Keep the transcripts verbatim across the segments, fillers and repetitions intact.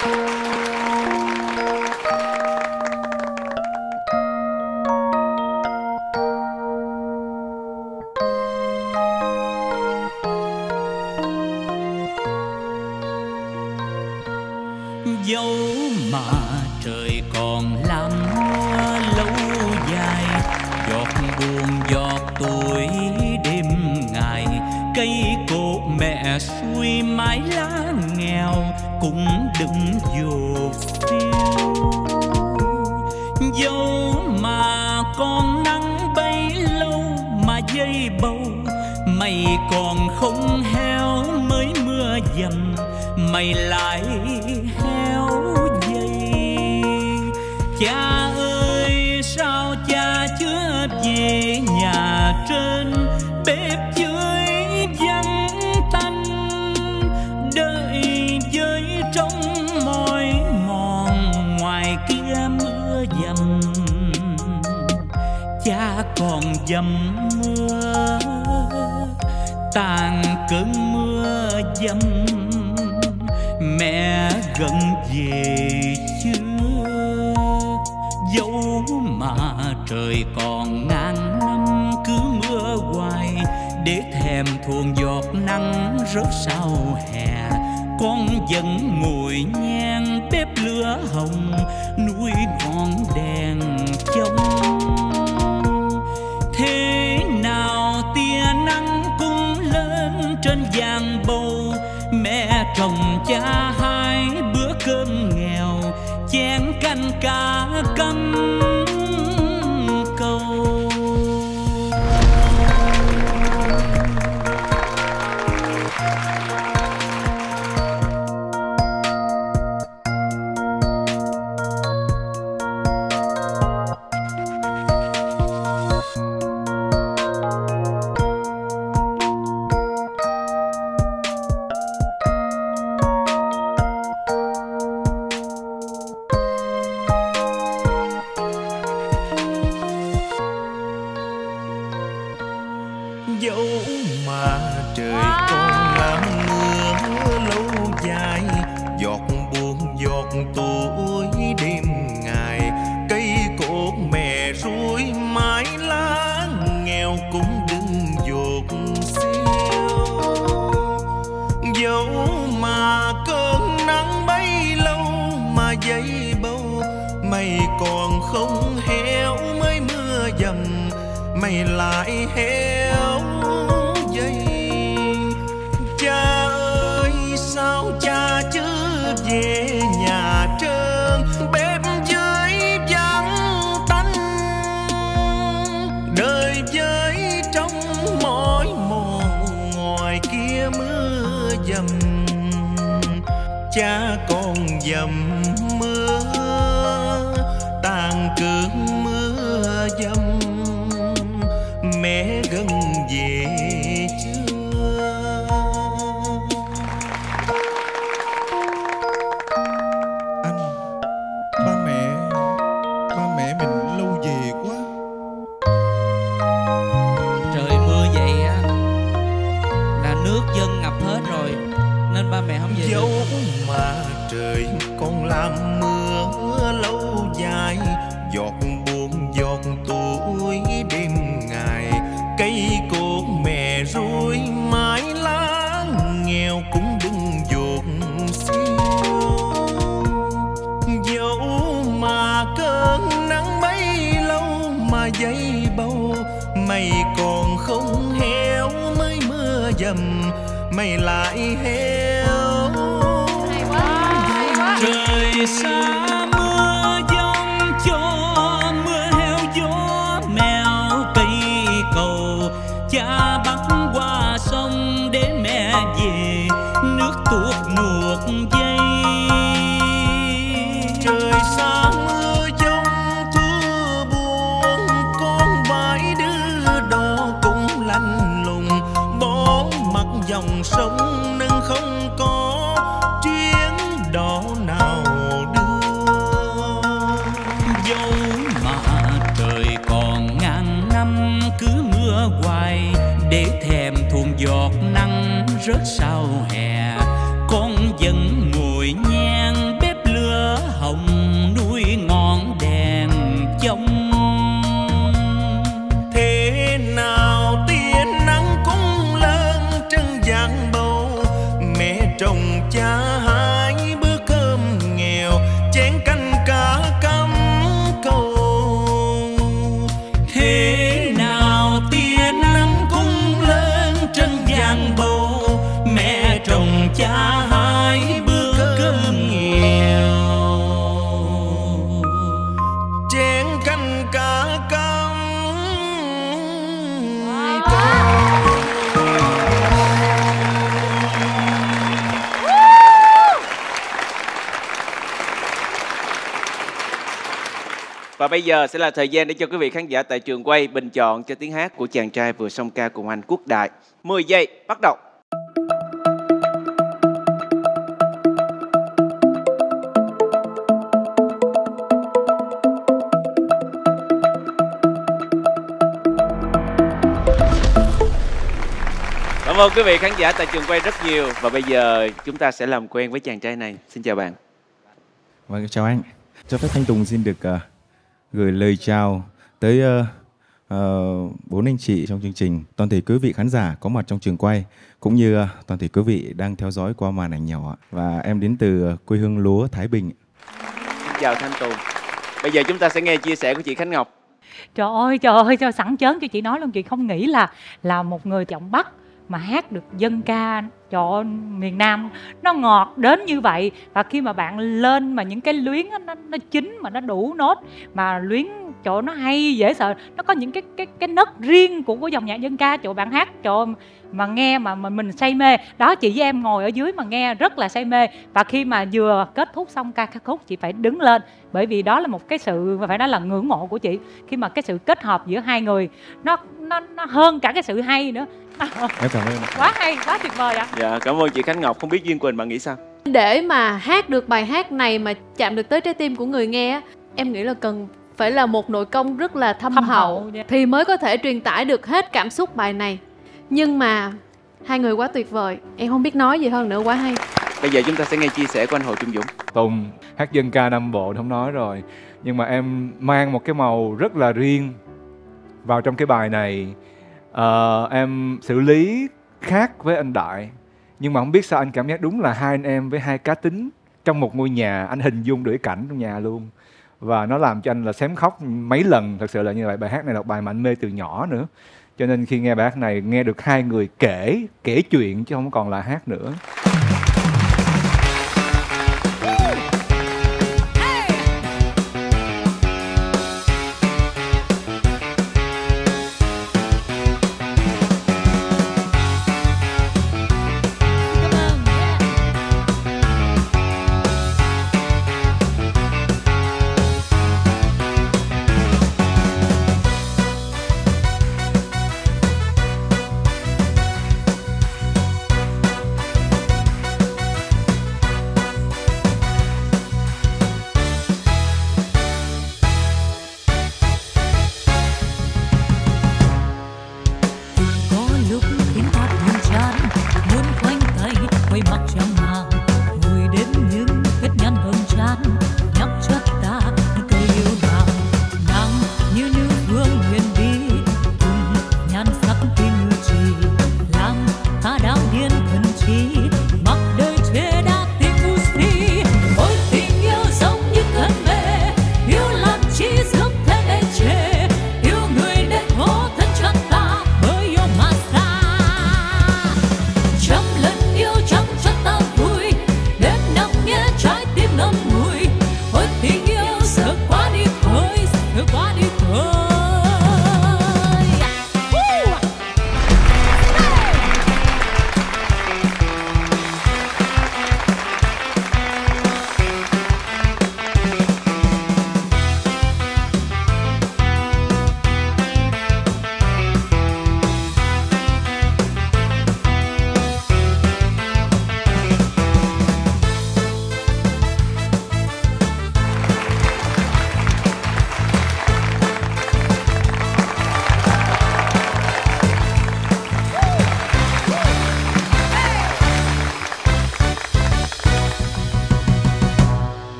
Dẫu mà trời còn làm mưa lâu dài, giọt buồn giọt tuổi đêm ngày, cây cột mẹ xuôi mái lá nghèo cũng đừng dột phiêu. Dẫu mà con nắng bay lâu mà dây bầu, mày còn không héo mới mưa dầm, mày lại héo dây. Cha ơi sao cha chưa về nhà trên, bếp dưới vắng tanh, đợi với trong mỏi mòn ngoài kia mưa dầm. Cha còn dầm mưa tàn cơn mưa dầm, mẹ gần về chưa? Dẫu mà trời còn ngàn năm cứ mưa hoài, để thèm thuồng giọt nắng rớt sau hè, con vẫn ngồi nhang bếp lửa hồng nuôi ngọn đèn trông. Thế nào tia nắng cũng lên trên giàn bầu, mẹ trồng cha hai bữa cơm nghèo, chén canh cá cắm câu. Dẫu mà trời còn làm mưa lâu dài, giọt buồn giọt tuổi đêm ngày, cây cột mẹ ruồi mái lá nghèo cũng đừng dột xiêu. Dẫu mà cơn nắng bấy lâu mà dây bầu, mày còn không héo mới mưa dầm, mày lại héo dây. Cha ơi sao cha chưa về nhà trơn, bếp dưới vắng tanh, đời với trong mỏi mòn ngoài kia mưa dầm. Cha còn dầm mưa tàn cơn mưa dầm, mẹ gần về chưa? Anh, ba mẹ, ba mẹ mình lâu về quá. Trời mưa vậy á là nước dân ngập hết rồi, nên ba mẹ không về Dẫu được. mà trời còn làm mưa lâu dài, giọt buồn giọt tuổi đêm ngày, cây cột mẹ ruồi mái lá nghèo cũng đừng dột xiêu. Dẫu mà cơn nắng bấy lâu mà dây bầu, mày còn không héo mới mưa dầm, mày lại héo. Hay quá, hay quá. Trời xa mưa giông cho mưa heo gió mèo cây cầu, cha bắt qua sông để mẹ về nước tuột nuột dây. Trời xa mưa giông thưa buồn, con vải đứa đó cũng lạnh lùng, bỏ mặt dòng sông nên không có chuyến đò nào đưa. Và bây giờ sẽ là thời gian để cho quý vị khán giả tại trường quay bình chọn cho tiếng hát của chàng trai vừa song ca cùng anh Quốc Đại. mười giây bắt đầu. Cảm ơn quý vị khán giả tại trường quay rất nhiều. Và bây giờ chúng ta sẽ làm quen với chàng trai này. Xin chào bạn. Vâng, chào anh. Cho phép Thanh Tùng xin được uh, gửi lời chào tới uh, uh, bốn anh chị trong chương trình, toàn thể quý vị khán giả có mặt trong trường quay, cũng như uh, toàn thể quý vị đang theo dõi qua màn ảnh nhỏ. Và em đến từ uh, quê hương lúa Thái Bình. Xin chào Thanh Tùng. Bây giờ chúng ta sẽ nghe chia sẻ của chị Khánh Ngọc. Trời ơi, trời ơi, sao sẵn chớn cho chị nói luôn. Chị không nghĩ là là một người giọng Bắc mà hát được dân ca cho miền Nam nó ngọt đến như vậy. Và khi mà bạn lên mà những cái luyến nó, nó, nó chín mà nó đủ nốt, mà luyến chỗ nó hay dễ sợ, nó có những cái cái cái nấc riêng của của dòng nhạc dân ca, chỗ bạn hát chỗ mà nghe mà, mà mình say mê. Đó, chị với em ngồi ở dưới mà nghe rất là say mê. Và khi mà vừa kết thúc xong ca khúc, chị phải đứng lên, bởi vì đó là một cái sự phải nói là ngưỡng mộ của chị, khi mà cái sự kết hợp giữa hai người nó nó nó hơn cả cái sự hay nữa. Em cảm ơn. Quá hay, quá tuyệt vời ạ. Dạ, cảm ơn chị Khánh Ngọc. Không biết Duyên Quỳnh bạn nghĩ sao? Để mà hát được bài hát này mà chạm được tới trái tim của người nghe, em nghĩ là cần phải là một nội công rất là thâm, Thâm hậu, hậu, yeah. thì mới có thể truyền tải được hết cảm xúc bài này. Nhưng mà hai người quá tuyệt vời, em không biết nói gì hơn nữa, quá hay. Bây giờ chúng ta sẽ nghe chia sẻ của anh Hồ Trung Dũng. Tùng hát dân ca Nam Bộ không nói rồi, nhưng mà em mang một cái màu rất là riêng vào trong cái bài này. Ờ, em xử lý khác với anh Đại, nhưng mà không biết sao anh cảm giác đúng là hai anh em với hai cá tính trong một ngôi nhà. Anh hình dung được cái cảnh trong nhà luôn, và nó làm cho anh là xém khóc mấy lần. Thật sự là như vậy. Bài hát này là một bài mà anh mê từ nhỏ nữa, cho nên khi nghe bài hát này nghe được hai người kể kể chuyện chứ không còn là hát nữa.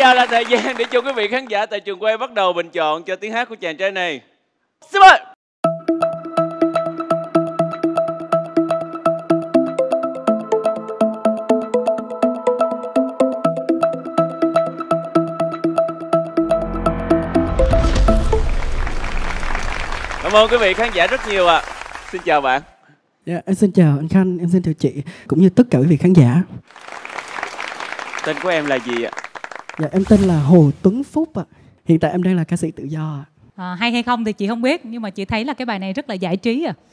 giờ là thời gian để cho quý vị khán giả tại trường quay bắt đầu bình chọn cho tiếng hát của chàng trai này. Xin mời. Cảm ơn quý vị khán giả rất nhiều ạ. À. Xin chào bạn. Dạ, em xin chào anh Khanh, em xin chào chị cũng như tất cả quý vị khán giả. Tên của em là gì ạ? Dạ, em tên là Hồ Tuấn Phúc ạ. Hiện tại em đang là ca sĩ tự do ạ. À, hay hay không thì chị không biết, nhưng mà chị thấy là cái bài này rất là giải trí à.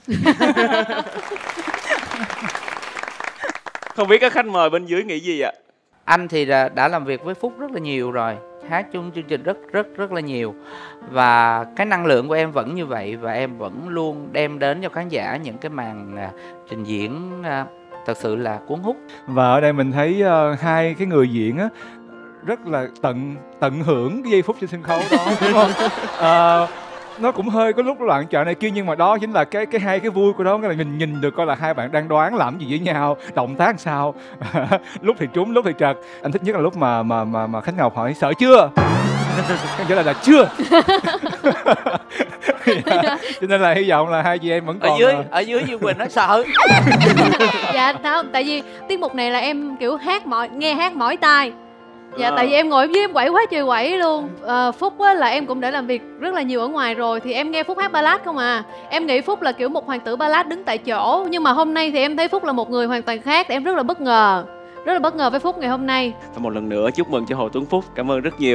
Không biết các khách mời bên dưới nghĩ gì ạ? Anh thì đã, đã làm việc với Phúc rất là nhiều rồi, hát chung chương trình rất rất rất là nhiều, và cái năng lượng của em vẫn như vậy, và em vẫn luôn đem đến cho khán giả những cái màn à, trình diễn à, thật sự là cuốn hút. Và ở đây mình thấy uh, hai cái người diễn á rất là tận tận hưởng cái giây phút trên sân khấu đó, đúng không? Uh, nó cũng hơi có lúc loạn trọn này kia, nhưng mà đó chính là cái cái hay cái vui của đó, cái là mình nhìn được coi là hai bạn đang đoán làm gì với nhau, động tác sao. Lúc thì trúng, lúc thì trật. Anh thích nhất là lúc mà mà mà, mà Khánh Ngọc hỏi sợ chưa, cái trả lời là chưa. Dạ. Cho nên là hy vọng là hai chị em vẫn còn ở dưới ở dưới Duy Quỳnh nó sợ. Dạ không, tại vì tiết mục này là em kiểu hát mỏi, nghe hát mỏi tai. Dạ, à. tại vì em ngồi ở dưới em quẩy quá trời quẩy luôn. à, Phúc á, là em cũng đã làm việc rất là nhiều ở ngoài rồi, thì em nghe Phúc hát ballad không à. Em nghĩ Phúc là kiểu một hoàng tử ballad đứng tại chỗ, nhưng mà hôm nay thì em thấy Phúc là một người hoàn toàn khác. Em rất là bất ngờ, rất là bất ngờ với Phúc ngày hôm nay. Và một lần nữa chúc mừng cho Hồ Tuấn Phúc, cảm ơn rất nhiều.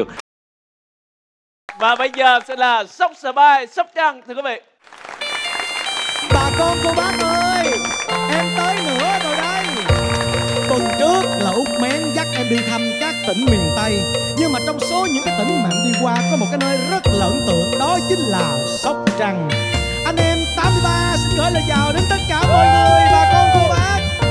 Và bây giờ sẽ là Sóc Sờ Bai, Sóc Trăng, thưa quý vị. Bà con cô bác ơi, em tới nữa rồi đây. Tuần trước là Út Mén dắt em đi thăm các tỉnh miền Tây, nhưng mà trong số những cái tỉnh mà em đi qua có một cái nơi rất là ấn tượng, đó chính là Sóc Trăng. Anh em tám mươi ba xin gửi lời chào đến tất cả mọi người, bà con cô bác.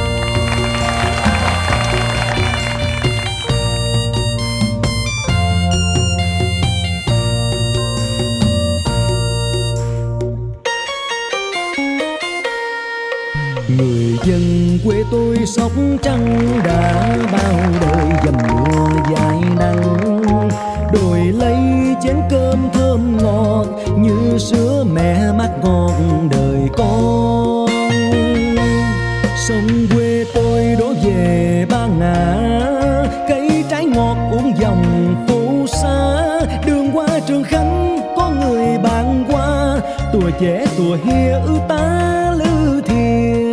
Người dân quê tôi Sóc Trăng đã bao đời dầm mưa dài nắng, đổi lấy chén cơm thơm ngọt như sữa mẹ mát ngọt đời con. Sông quê tôi đổ về Ba Ngã, cây trái ngọt uống dòng phố xa. Đường qua Trường Khánh có người bạn qua, tuổi trẻ tuổi hia ưu tá lư thiền.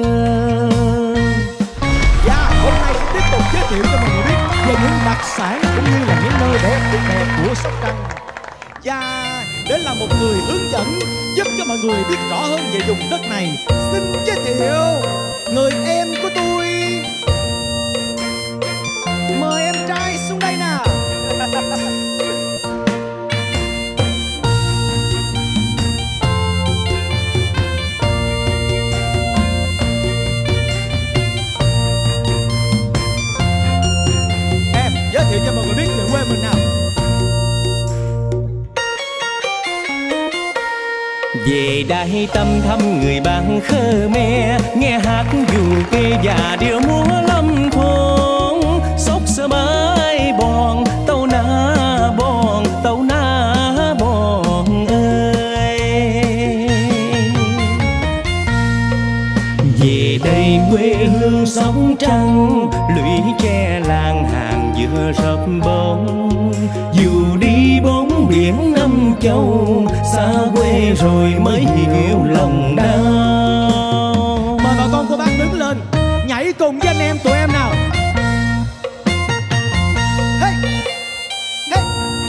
Giới thiệu cho mọi người biết về những đặc sản cũng như là những nơi đẹp tuyệt đẹp của Sóc Trăng. Và để là một người hướng dẫn giúp cho mọi người biết rõ hơn về vùng đất này, xin giới thiệu người em của tôi. Mời em trai xuống đây nào. Giới thiệu cho mọi người biết về quê mình nào. Về đây tâm thăm người bạn Khmer, nghe hát dù kê và điệu múa lâm thôn. Sóc Sờ Bai bòn tàu na bòn tàu na bòn ơi. Về đây quê hương Sóc Trăng, lũy tre làng hàng giữa rập bóng. Dù đi bốn biển năm châu, xa quê rồi mới hiểu lòng đau. Mời bà con cô bác đứng lên nhảy cùng với anh em tụi em nào. Hey! Hey!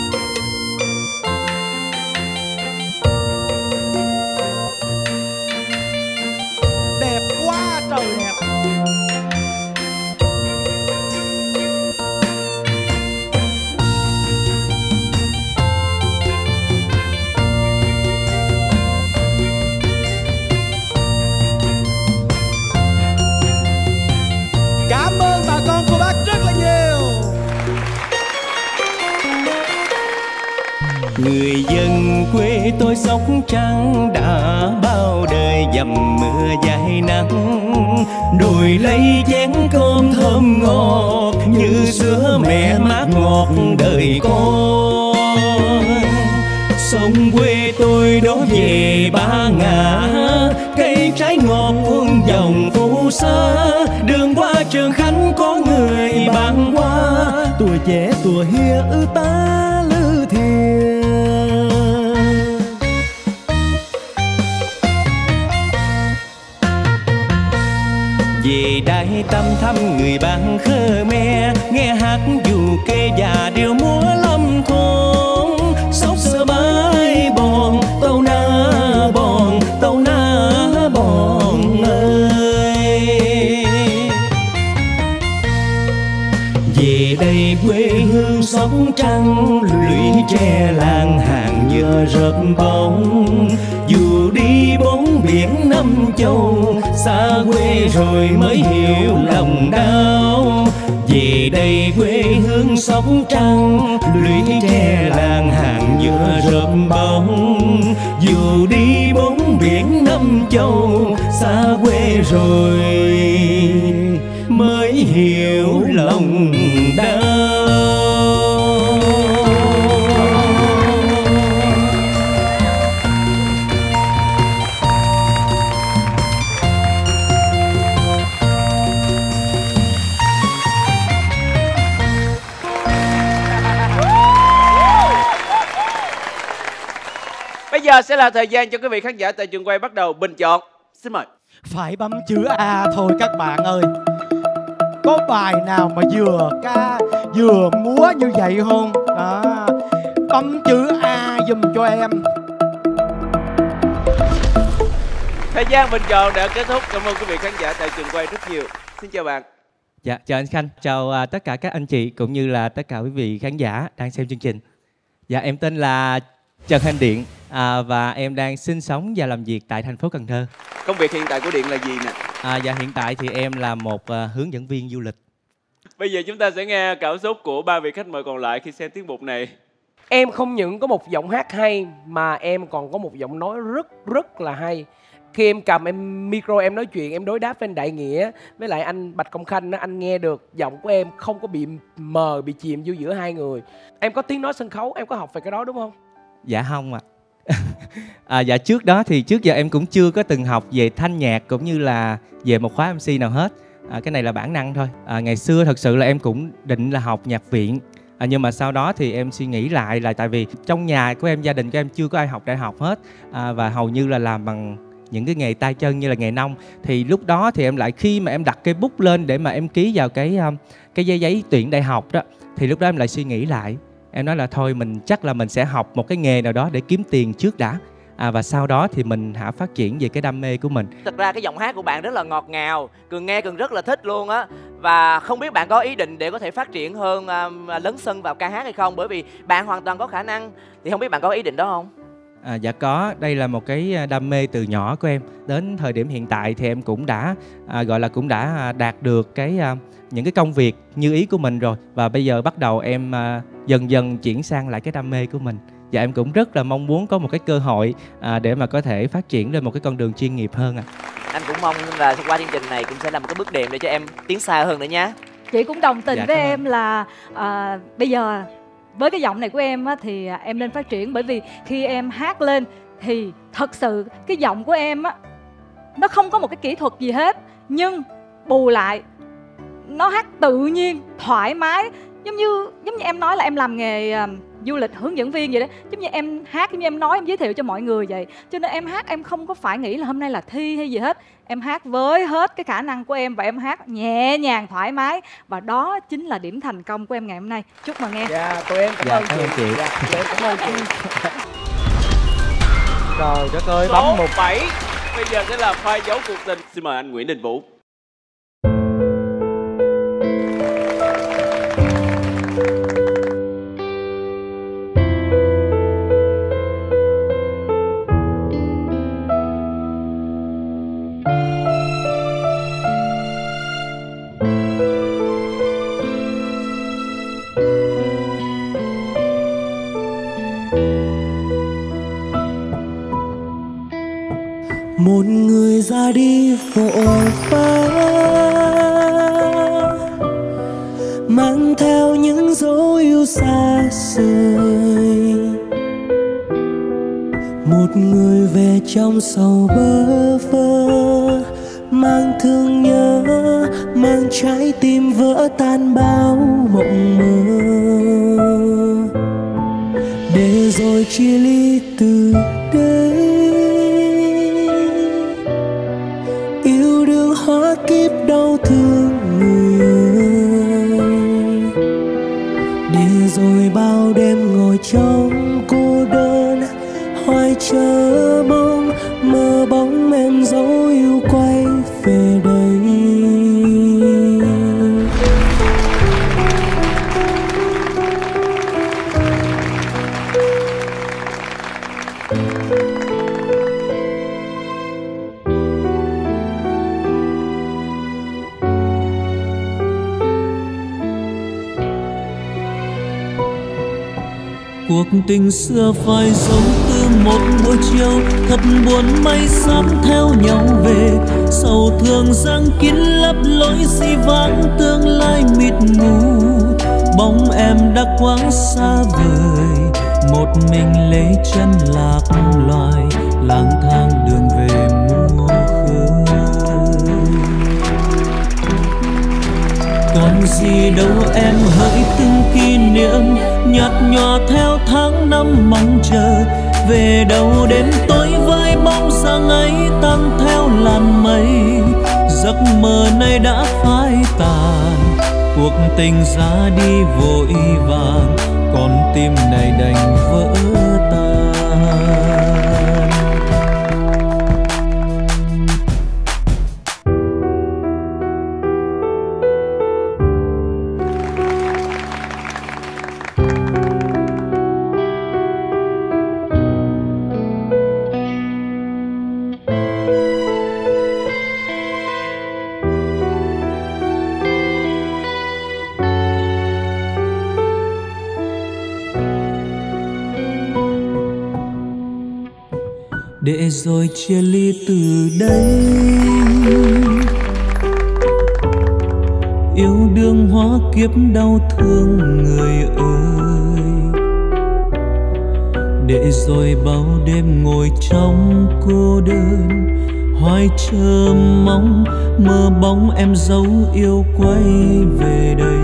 Đẹp quá trời đẹp. Cảm tôi sóc trăng đã bao đời dầm mưa dài nắng. Đồi lấy chén cơm thơm ngọt như sữa mẹ mát ngọt đời con. Sông quê tôi đó về ba ngã, cây trái ngọt cuốn dòng phù sa. Đường qua Trường Khánh có người băng qua, tuổi trẻ tuổi hiếu ta lư thiền. Về đây tâm thăm người bạn Khmer, nghe hát dù kê và điệu múa lâm thôn. Sóc sơ bái bòn tàu na bòn, tàu na bòn ơi. Về đây quê hương Sóc Trăng, lũy tre làng hàng nhựa rợp bóng. Dù đi bốn biển năm châu, xa quê rồi mới hiểu lòng đau. Về đây quê hương Sóc Trăng, lũy tre làng hàng nhựa rợp bóng. Dù đi bốn biển năm châu, xa quê rồi mới hiểu lòng đau. Bây giờ sẽ là thời gian cho quý vị khán giả tại trường quay bắt đầu bình chọn. Xin mời. Phải bấm chữ A thôi các bạn ơi. Có bài nào mà vừa ca vừa múa như vậy không? Đó. Bấm chữ A giùm cho em. Thời gian bình chọn đã kết thúc. Cảm ơn quý vị khán giả tại trường quay rất nhiều. Xin chào bạn. Dạ, chào anh Khanh, chào uh, tất cả các anh chị cũng như là tất cả quý vị khán giả đang xem chương trình. Dạ, em tên là Trần Thanh Điện à, và em đang sinh sống và làm việc tại thành phố Cần Thơ. Công việc hiện tại của Điện là gì nè? À, dạ, hiện tại thì em là một uh, hướng dẫn viên du lịch. Bây giờ chúng ta sẽ nghe cảm xúc của ba vị khách mời còn lại khi xem tiết mục này. Em không những có một giọng hát hay mà em còn có một giọng nói rất rất là hay. Khi em cầm em micro em nói chuyện, em đối đáp với anh Đại Nghĩa với lại anh Bạch Công Khanh, anh nghe được giọng của em không có bị mờ, bị chìm vô giữa hai người. Em có tiếng nói sân khấu, em có học về cái đó đúng không? Dạ không ạ. À. à, dạ trước đó thì trước giờ em cũng chưa có từng học về thanh nhạc cũng như là về một khóa em xê nào hết. À, cái này là bản năng thôi. À, ngày xưa thật sự là em cũng định là học nhạc viện. À, nhưng mà sau đó thì em suy nghĩ lại là tại vì trong nhà của em, gia đình của em chưa có ai học đại học hết. À, và hầu như là làm bằng những cái nghề tay chân như là nghề nông. Thì lúc đó thì em lại khi mà em đặt cây bút lên để mà em ký vào cái cái giấy giấy tuyển đại học đó, thì lúc đó em lại suy nghĩ lại. Em nói là thôi mình chắc là mình sẽ học một cái nghề nào đó để kiếm tiền trước đã. À, và sau đó thì mình hãy phát triển về cái đam mê của mình. Thật ra cái giọng hát của bạn rất là ngọt ngào, Cường nghe Cường rất là thích luôn á. Và không biết bạn có ý định để có thể phát triển hơn, um, lấn sân vào ca hát hay không? Bởi vì bạn hoàn toàn có khả năng. Thì không biết bạn có ý định đó không? À, dạ có, đây là một cái đam mê từ nhỏ của em. Đến thời điểm hiện tại thì em cũng đã à, gọi là cũng đã đạt được cái à, những cái công việc như ý của mình rồi. Và bây giờ bắt đầu em à, dần dần chuyển sang lại cái đam mê của mình. Và em cũng rất là mong muốn có một cái cơ hội à, để mà có thể phát triển lên một cái con đường chuyên nghiệp hơn ạ. À. Anh cũng mong là qua chương trình này cũng sẽ là một cái bước đệm để cho em tiến xa hơn nữa nhé. Chị cũng đồng tình Dạ, với cảm ơn. em là à, bây giờ với cái giọng này của em á, thì em nên phát triển. Bởi vì khi em hát lên thì thật sự cái giọng của em á, nó không có một cái kỹ thuật gì hết, nhưng bù lại nó hát tự nhiên, thoải mái. Giống như giống như em nói là em làm nghề uh, du lịch hướng dẫn viên vậy đó. Giống như em hát, giống như em nói, em giới thiệu cho mọi người vậy. Cho nên em hát em không có phải nghĩ là hôm nay là thi hay gì hết. Em hát với hết cái khả năng của em và em hát nhẹ nhàng, thoải mái. Và đó chính là điểm thành công của em ngày hôm nay. Chúc mừng em. Dạ, tụi em cảm Dạ, ơn cảm chị. ơn chị. Dạ, tụi em cảm ơn chị. Trời đất ơi, Số bấm một bảy. Bây giờ sẽ là phai dấu cuộc tình. Xin mời anh Nguyễn Đình Vũ. một người ra đi vội vã, mang theo những dấu yêu xa rời. Một người về trong sầu bơ vơ, mang thương nhớ, mang trái tim vỡ tan bao mộng mơ, để rồi chia ly từ đây. Yêu đương hóa kiếp đau thương người ơi, để rồi bao đêm ngồi trong cô đơn, hoài chờ mong mơ bóng em dấu yêu quay về đây. Cuộc tình xưa phai dấu từ một buổi chiều, thật buồn mây xám theo nhau về. Sầu thương giăng kín lấp lối dĩ vãng, tương lai mịt mù. Bóng em đã quá xa vời, một mình lấy chân lạc loài, lang thang đường về mùa khơi. Còn gì đâu em hỡi từng kỷ niệm, nhạt nhòa theo tháng năm mong chờ. Về đâu đêm tối với bóng dáng ấy tan theo làn mây. Giấc mơ này đã phai tàn, cuộc tình ra đi vội vàng, con tim này đành vỡ tan. Để rồi chia ly từ đây, yêu đương hóa kiếp đau thương người ơi. Để rồi bao đêm ngồi trong cô đơn, hoài chờ mong mơ bóng em dấu yêu quay về đây.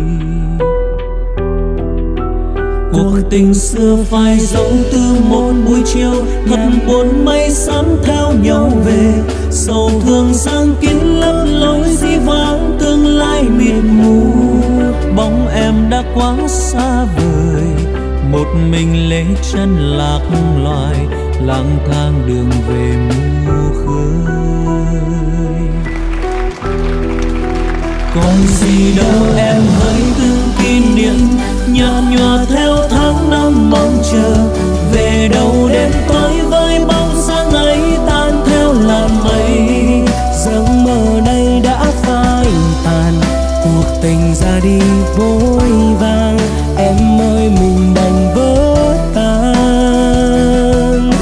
Cuộc tình xưa phai dấu từ một buổi chiều, thật buồn mây xám theo nhau về. Sầu thương giăng kín lấp lối dĩ vãng, tương lai mịt mù. Bóng em đã quá xa vời, một mình lấy chân lạc loài, lang thang đường về mùa khơi. Còn gì đâu em hỡi từng kỷ niệm, nhạt nhòa theo tháng năm mong chờ. Về đâu đêm tối với bóng dáng ấy tan theo làn mây. Giấc mơ này đã phai tàn, cuộc tình ra đi vội vàng, em ơi mình đành vỡ tan.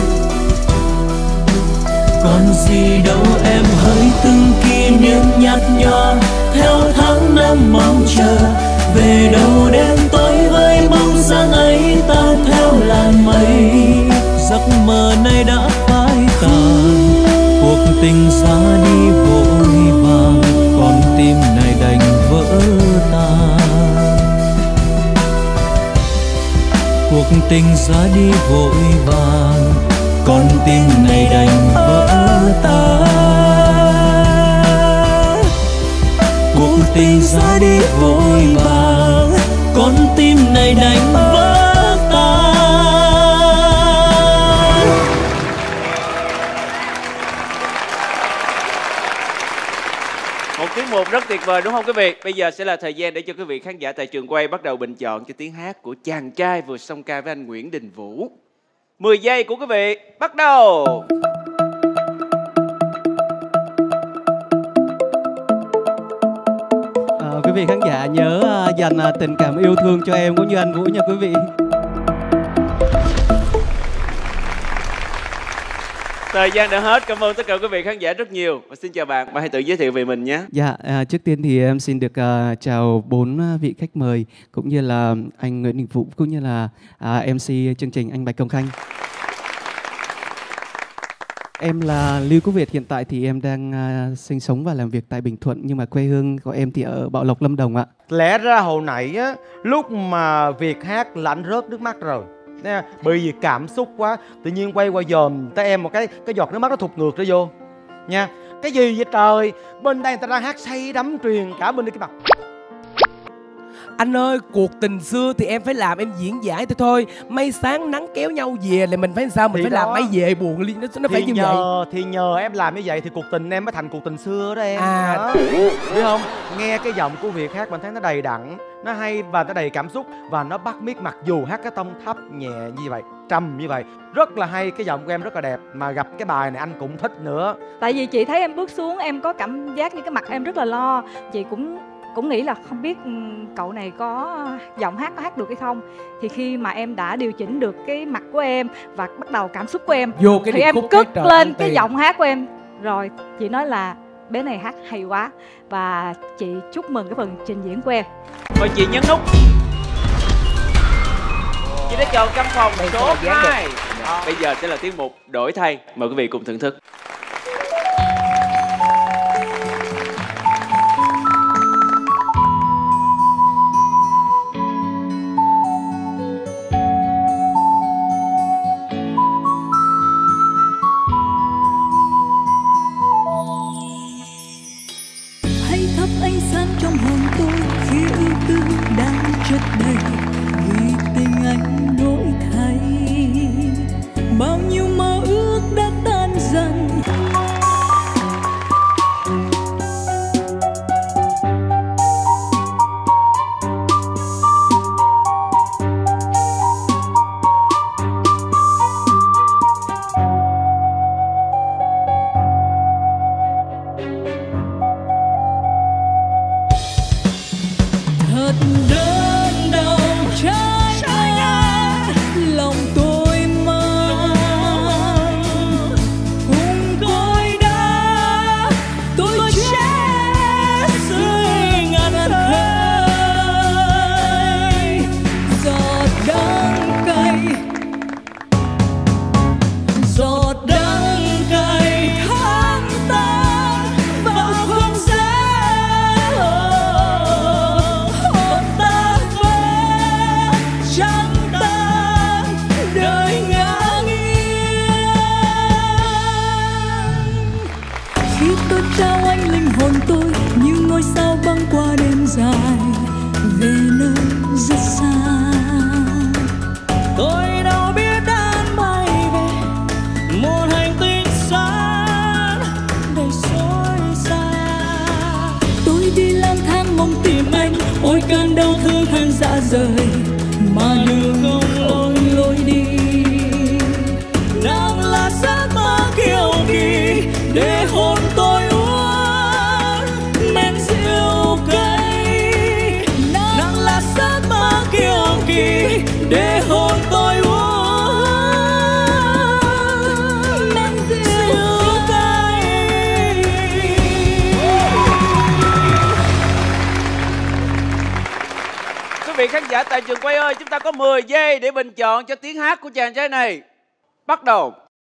Còn gì đâu em hỡi từng kỷ niệm nhạt nhòa theo tháng năm mong chờ. Về đâu đêm tối với bóng dáng ấy tan theo làn mây. Giấc mơ này đã phai tàn, cuộc tình ra đi vội vàng, con tim này đành vỡ tan. Cuộc tình ra đi vội vàng, con tim này đành vỡ tan. Cuộc tình ra đi vội vàng, con tim này đành vỡ tan. Một tiết mục rất tuyệt vời đúng không quý vị? Bây giờ sẽ là thời gian để cho quý vị khán giả tại trường quay bắt đầu bình chọn cho tiếng hát của chàng trai vừa song ca với anh Nguyễn Đình Vũ. mười giây của quý vị bắt đầu. À, quý vị khán giả nhớ uh, dành uh, tình cảm yêu thương cho em cũng như anh Vũ nha quý vị. Thời gian đã hết. Cảm ơn tất cả quý vị khán giả rất nhiều. Và xin chào bạn. Bạn hãy tự giới thiệu về mình nhé. Dạ, à, trước tiên thì em xin được à, chào bốn vị khách mời cũng như là anh Nguyễn Đình Vũ cũng như là à, em xê chương trình anh Bạch Công Khanh. Em là Lưu Quốc Việt, hiện tại thì em đang uh, sinh sống và làm việc tại Bình Thuận, nhưng mà quê hương của em thì ở Bảo Lộc, Lâm Đồng ạ. Lẽ ra hồi nãy á, lúc mà Việt hát là anh rớt nước mắt rồi. Nè, bởi vì cảm xúc quá, tự nhiên quay qua dòm tới em một cái cái giọt nước mắt nó thụt ngược ra vô. Nha. Cái gì vậy trời? Bên đây người ta đang hát say đắm truyền cả bên đây cái mặt. Anh ơi, cuộc tình xưa thì em phải làm, em diễn giải thôi thôi. Mây sáng nắng kéo nhau về là mình phải làm sao? Mình thì phải đó. Làm mây về buồn liên, nó, nó phải như nhờ, vậy. Thì nhờ em làm như vậy thì cuộc tình em mới thành cuộc tình xưa đó em. À, đó. Biết không? Nghe cái giọng của Việt hát mình thấy nó đầy đặn, nó hay và nó đầy cảm xúc. Và nó bắt miết mặc dù hát cái tông thấp nhẹ như vậy, trầm như vậy, rất là hay. Cái giọng của em rất là đẹp. Mà gặp cái bài này anh cũng thích nữa. Tại vì chị thấy em bước xuống, em có cảm giác như cái mặt em rất là lo. Chị cũng cũng nghĩ là không biết cậu này có giọng hát có hát được hay không. Thì khi mà em đã điều chỉnh được cái mặt của em và bắt đầu cảm xúc của em vô cái thì em cất cái lên cái giọng hát của em. Rồi chị nói là bé này hát hay quá. Và chị chúc mừng cái phần trình diễn của em. Mời chị nhấn nút. Chị đã chọn căn phòng số hai. Bây giờ sẽ là tiết mục đổi thay. Mời quý vị cùng thưởng thức. Khán giả tại trường quay ơi, chúng ta có mười giây để bình chọn cho tiếng hát của chàng trai này. Bắt đầu.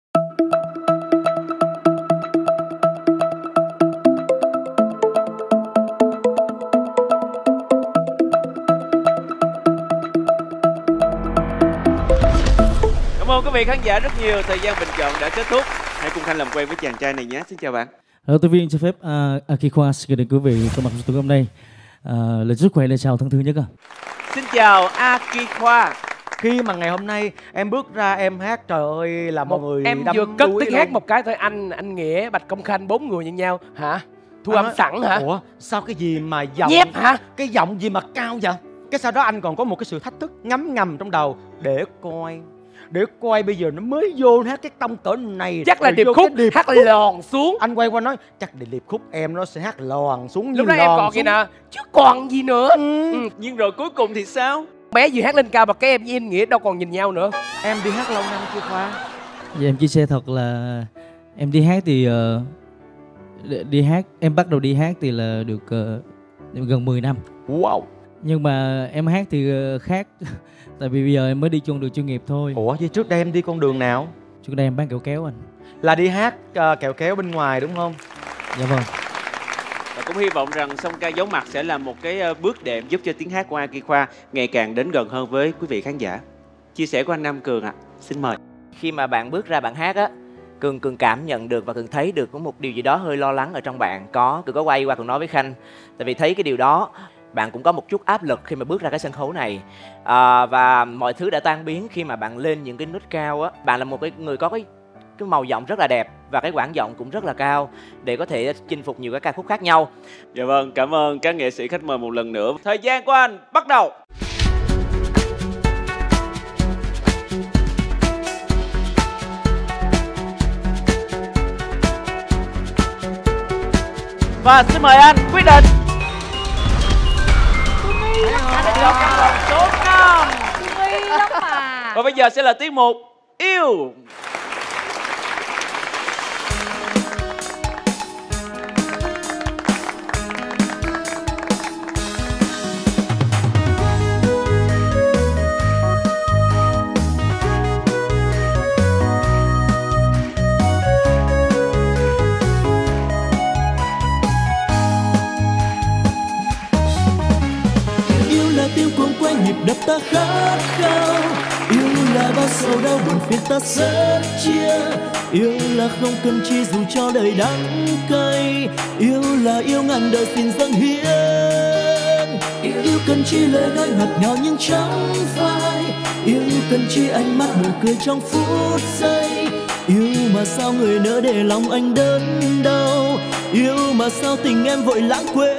Cảm ơn quý vị khán giả rất nhiều. Thời gian bình chọn đã kết thúc. Hãy cùng Khanh làm quen với chàng trai này nhé. Xin chào bạn. Hello, tôi viên cho phép uh, Akikwa xin gửi đến quý vị có mặt trong tối hôm nay. Uh, lời chúc khỏe, lời chào thân thứ nhất. À. Xin chào Akikwa. Khi mà ngày hôm nay em bước ra em hát, trời ơi là mọi người em vừa cất tiếng hát một cái thôi, anh anh Nghĩa, Bạch Công Khanh bốn người nhìn nhau hả? Thu âm sẵn hả? Ủa sao cái gì mà giọng Dép hả? Cái giọng gì mà cao vậy? Cái sau đó anh còn có một cái sự thách thức ngấm ngầm trong đầu để coi để coi bây giờ nó mới vô hát cái tông cỡ này chắc là điệp khúc, điệp hát lòn xuống. Anh quay qua nói chắc để điệp khúc em nó sẽ hát lòn xuống như lúc đó em còn gì nè chứ còn gì nữa. Ừ. Ừ. Nhưng rồi cuối cùng thì sao? Bé vừa hát lên cao mà cái em với anh Nghĩa đâu còn nhìn nhau nữa. Em đi hát lâu năm chưa Khoa? Dạ em chia sẻ thật là Em đi hát thì ờ, đi hát em bắt đầu đi hát thì là được ờ, gần mười năm. Wow. Nhưng mà em hát thì ờ, khác. Tại vì bây giờ em mới đi con đường chuyên nghiệp thôi. Ủa chứ trước đây em đi con đường nào? Trước đây em bán kẹo kéo anh. Là đi hát uh, kẹo kéo bên ngoài đúng không? Dạ vâng. Và cũng hy vọng rằng Song Ca giấu mặt sẽ là một cái bước đệm giúp cho tiếng hát của Aki Khoa ngày càng đến gần hơn với quý vị khán giả. Chia sẻ của anh Nam Cường ạ, à. Xin mời. Khi mà bạn bước ra bạn hát á, Cường Cường cảm nhận được và Cường thấy được có một điều gì đó hơi lo lắng ở trong bạn. Có, Cường có quay qua Cường nói với Khanh. Tại vì thấy cái điều đó, bạn cũng có một chút áp lực khi mà bước ra cái sân khấu này. à, Và mọi thứ đã tan biến khi mà bạn lên những cái nốt cao á. Bạn là một cái người có cái cái màu giọng rất là đẹp và cái quãng giọng cũng rất là cao để có thể chinh phục nhiều các ca khúc khác nhau. Dạ vâng, cảm ơn các nghệ sĩ khách mời một lần nữa. Thời gian của anh bắt đầu. Và xin mời anh quyết định. Anh đã chọn căn phòng số năm. Nghi lắm mà. Và bây giờ sẽ là tiết mục Yêu. nhịp đập ta khát khao. Yêu là bao sầu đau buồn phiền ta sớt chia. Yêu là không cần chi dù cho đời đắng cay. Yêu là yêu ngàn đời xin dâng hiến. Yêu cần chi lời nói ngọt ngào nhưng chẳng phai. Yêu cần chi ánh mắt nụ cười trong phút giây. Yêu mà sao người nỡ để lòng anh đớn đau. Yêu mà sao tình em vội lãng quên.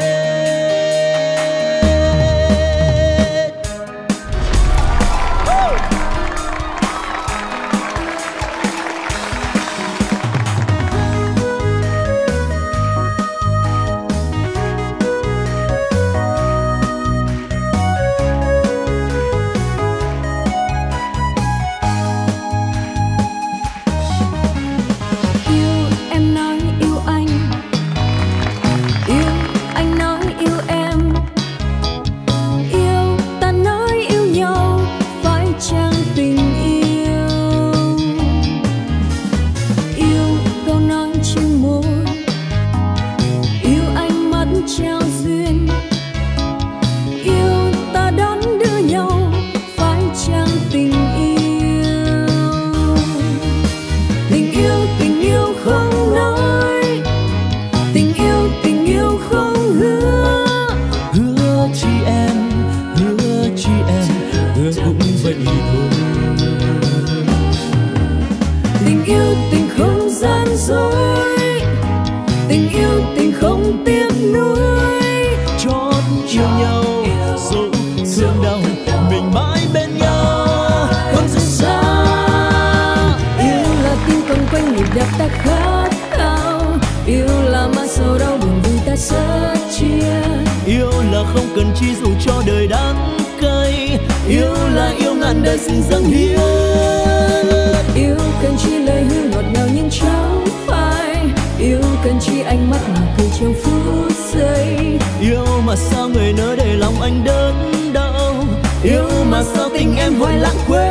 Xin dâng hiến. Yêu cần chi lời hứa ngọt ngào nhưng chẳng phai. Yêu cần chi ánh mắt nụ cười trong phút giây. Yêu mà sao người nỡ để lòng anh đớn đau. Yêu mà sao tình em vội lãng quên.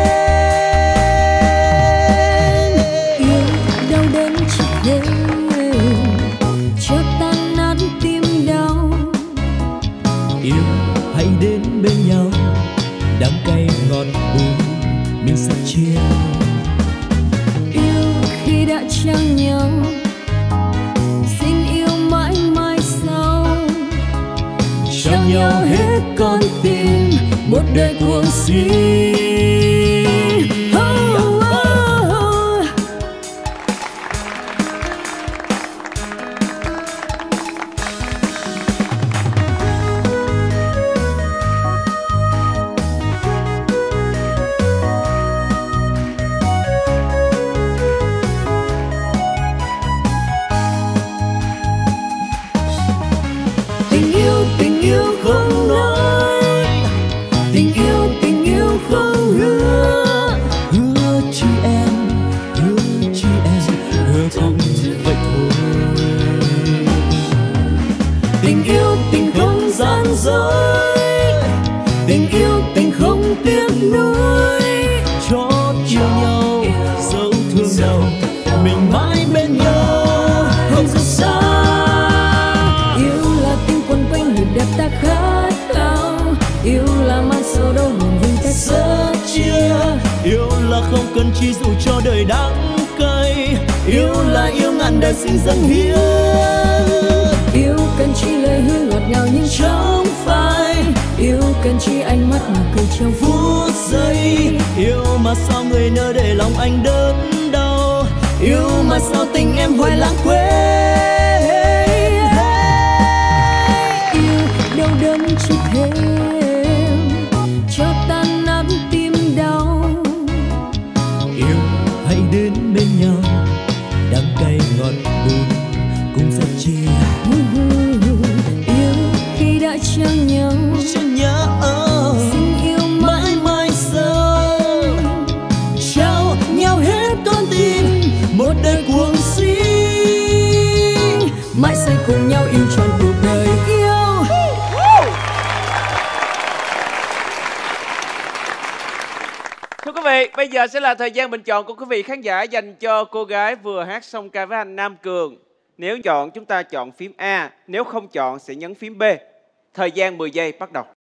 Yêu đau đớn chỉ để cho tan nát tim đau. Yêu hãy đến bên nhau. Đắng cay ngọt buồn mình sẽ chia. Yêu khi đã trao nhau. Xin yêu mãi mãi sau. Trao nhau hết con tim. Một đời cuồng si. Tình yêu, tình yêu không nói. Tình yêu, tình yêu không vọng vậy thôi. Tình yêu tình không gian dối, tình yêu tình không tiếc nuối, chót yêu nhau dẫu thương nhau mình mãi bên nhau không rời xa. Yêu là tiếng quấn quanh nhịp đập ta khát khao, yêu là mang sầu đau buồn vui ta sớt chia. Yêu là không cần chi dù cho đời đắng cay, yêu là yêu ngàn đời xin dâng hiến. Yêu cần chi lời hứa ngọt ngào nhưng trong phai, yêu cần chi ánh mắt mà cười trong phút giây. Yêu mà sao người nỡ để lòng anh đớn đau, yêu mà sao tình em vội lãng quên. Yêu đau đớn chút thêm cho tan nát tim đau. Yêu hãy đến bên nhau, đắng cay ngọt buồn cùng dắt chia. Yêu khi đã chẳng nhau, chẳng nhớ xin yêu mãi mãi sau. Trao nhau hết con tim, một đời cuồng si, mãi say cùng nhau yêu trọn cuộc đời yêu. Thưa quý vị, bây giờ sẽ là thời gian bình chọn của quý vị khán giả dành cho cô gái vừa hát song ca với anh Nam Cường. Nếu chọn chúng ta chọn phím A, nếu không chọn sẽ nhấn phím B. Thời gian mười giây bắt đầu.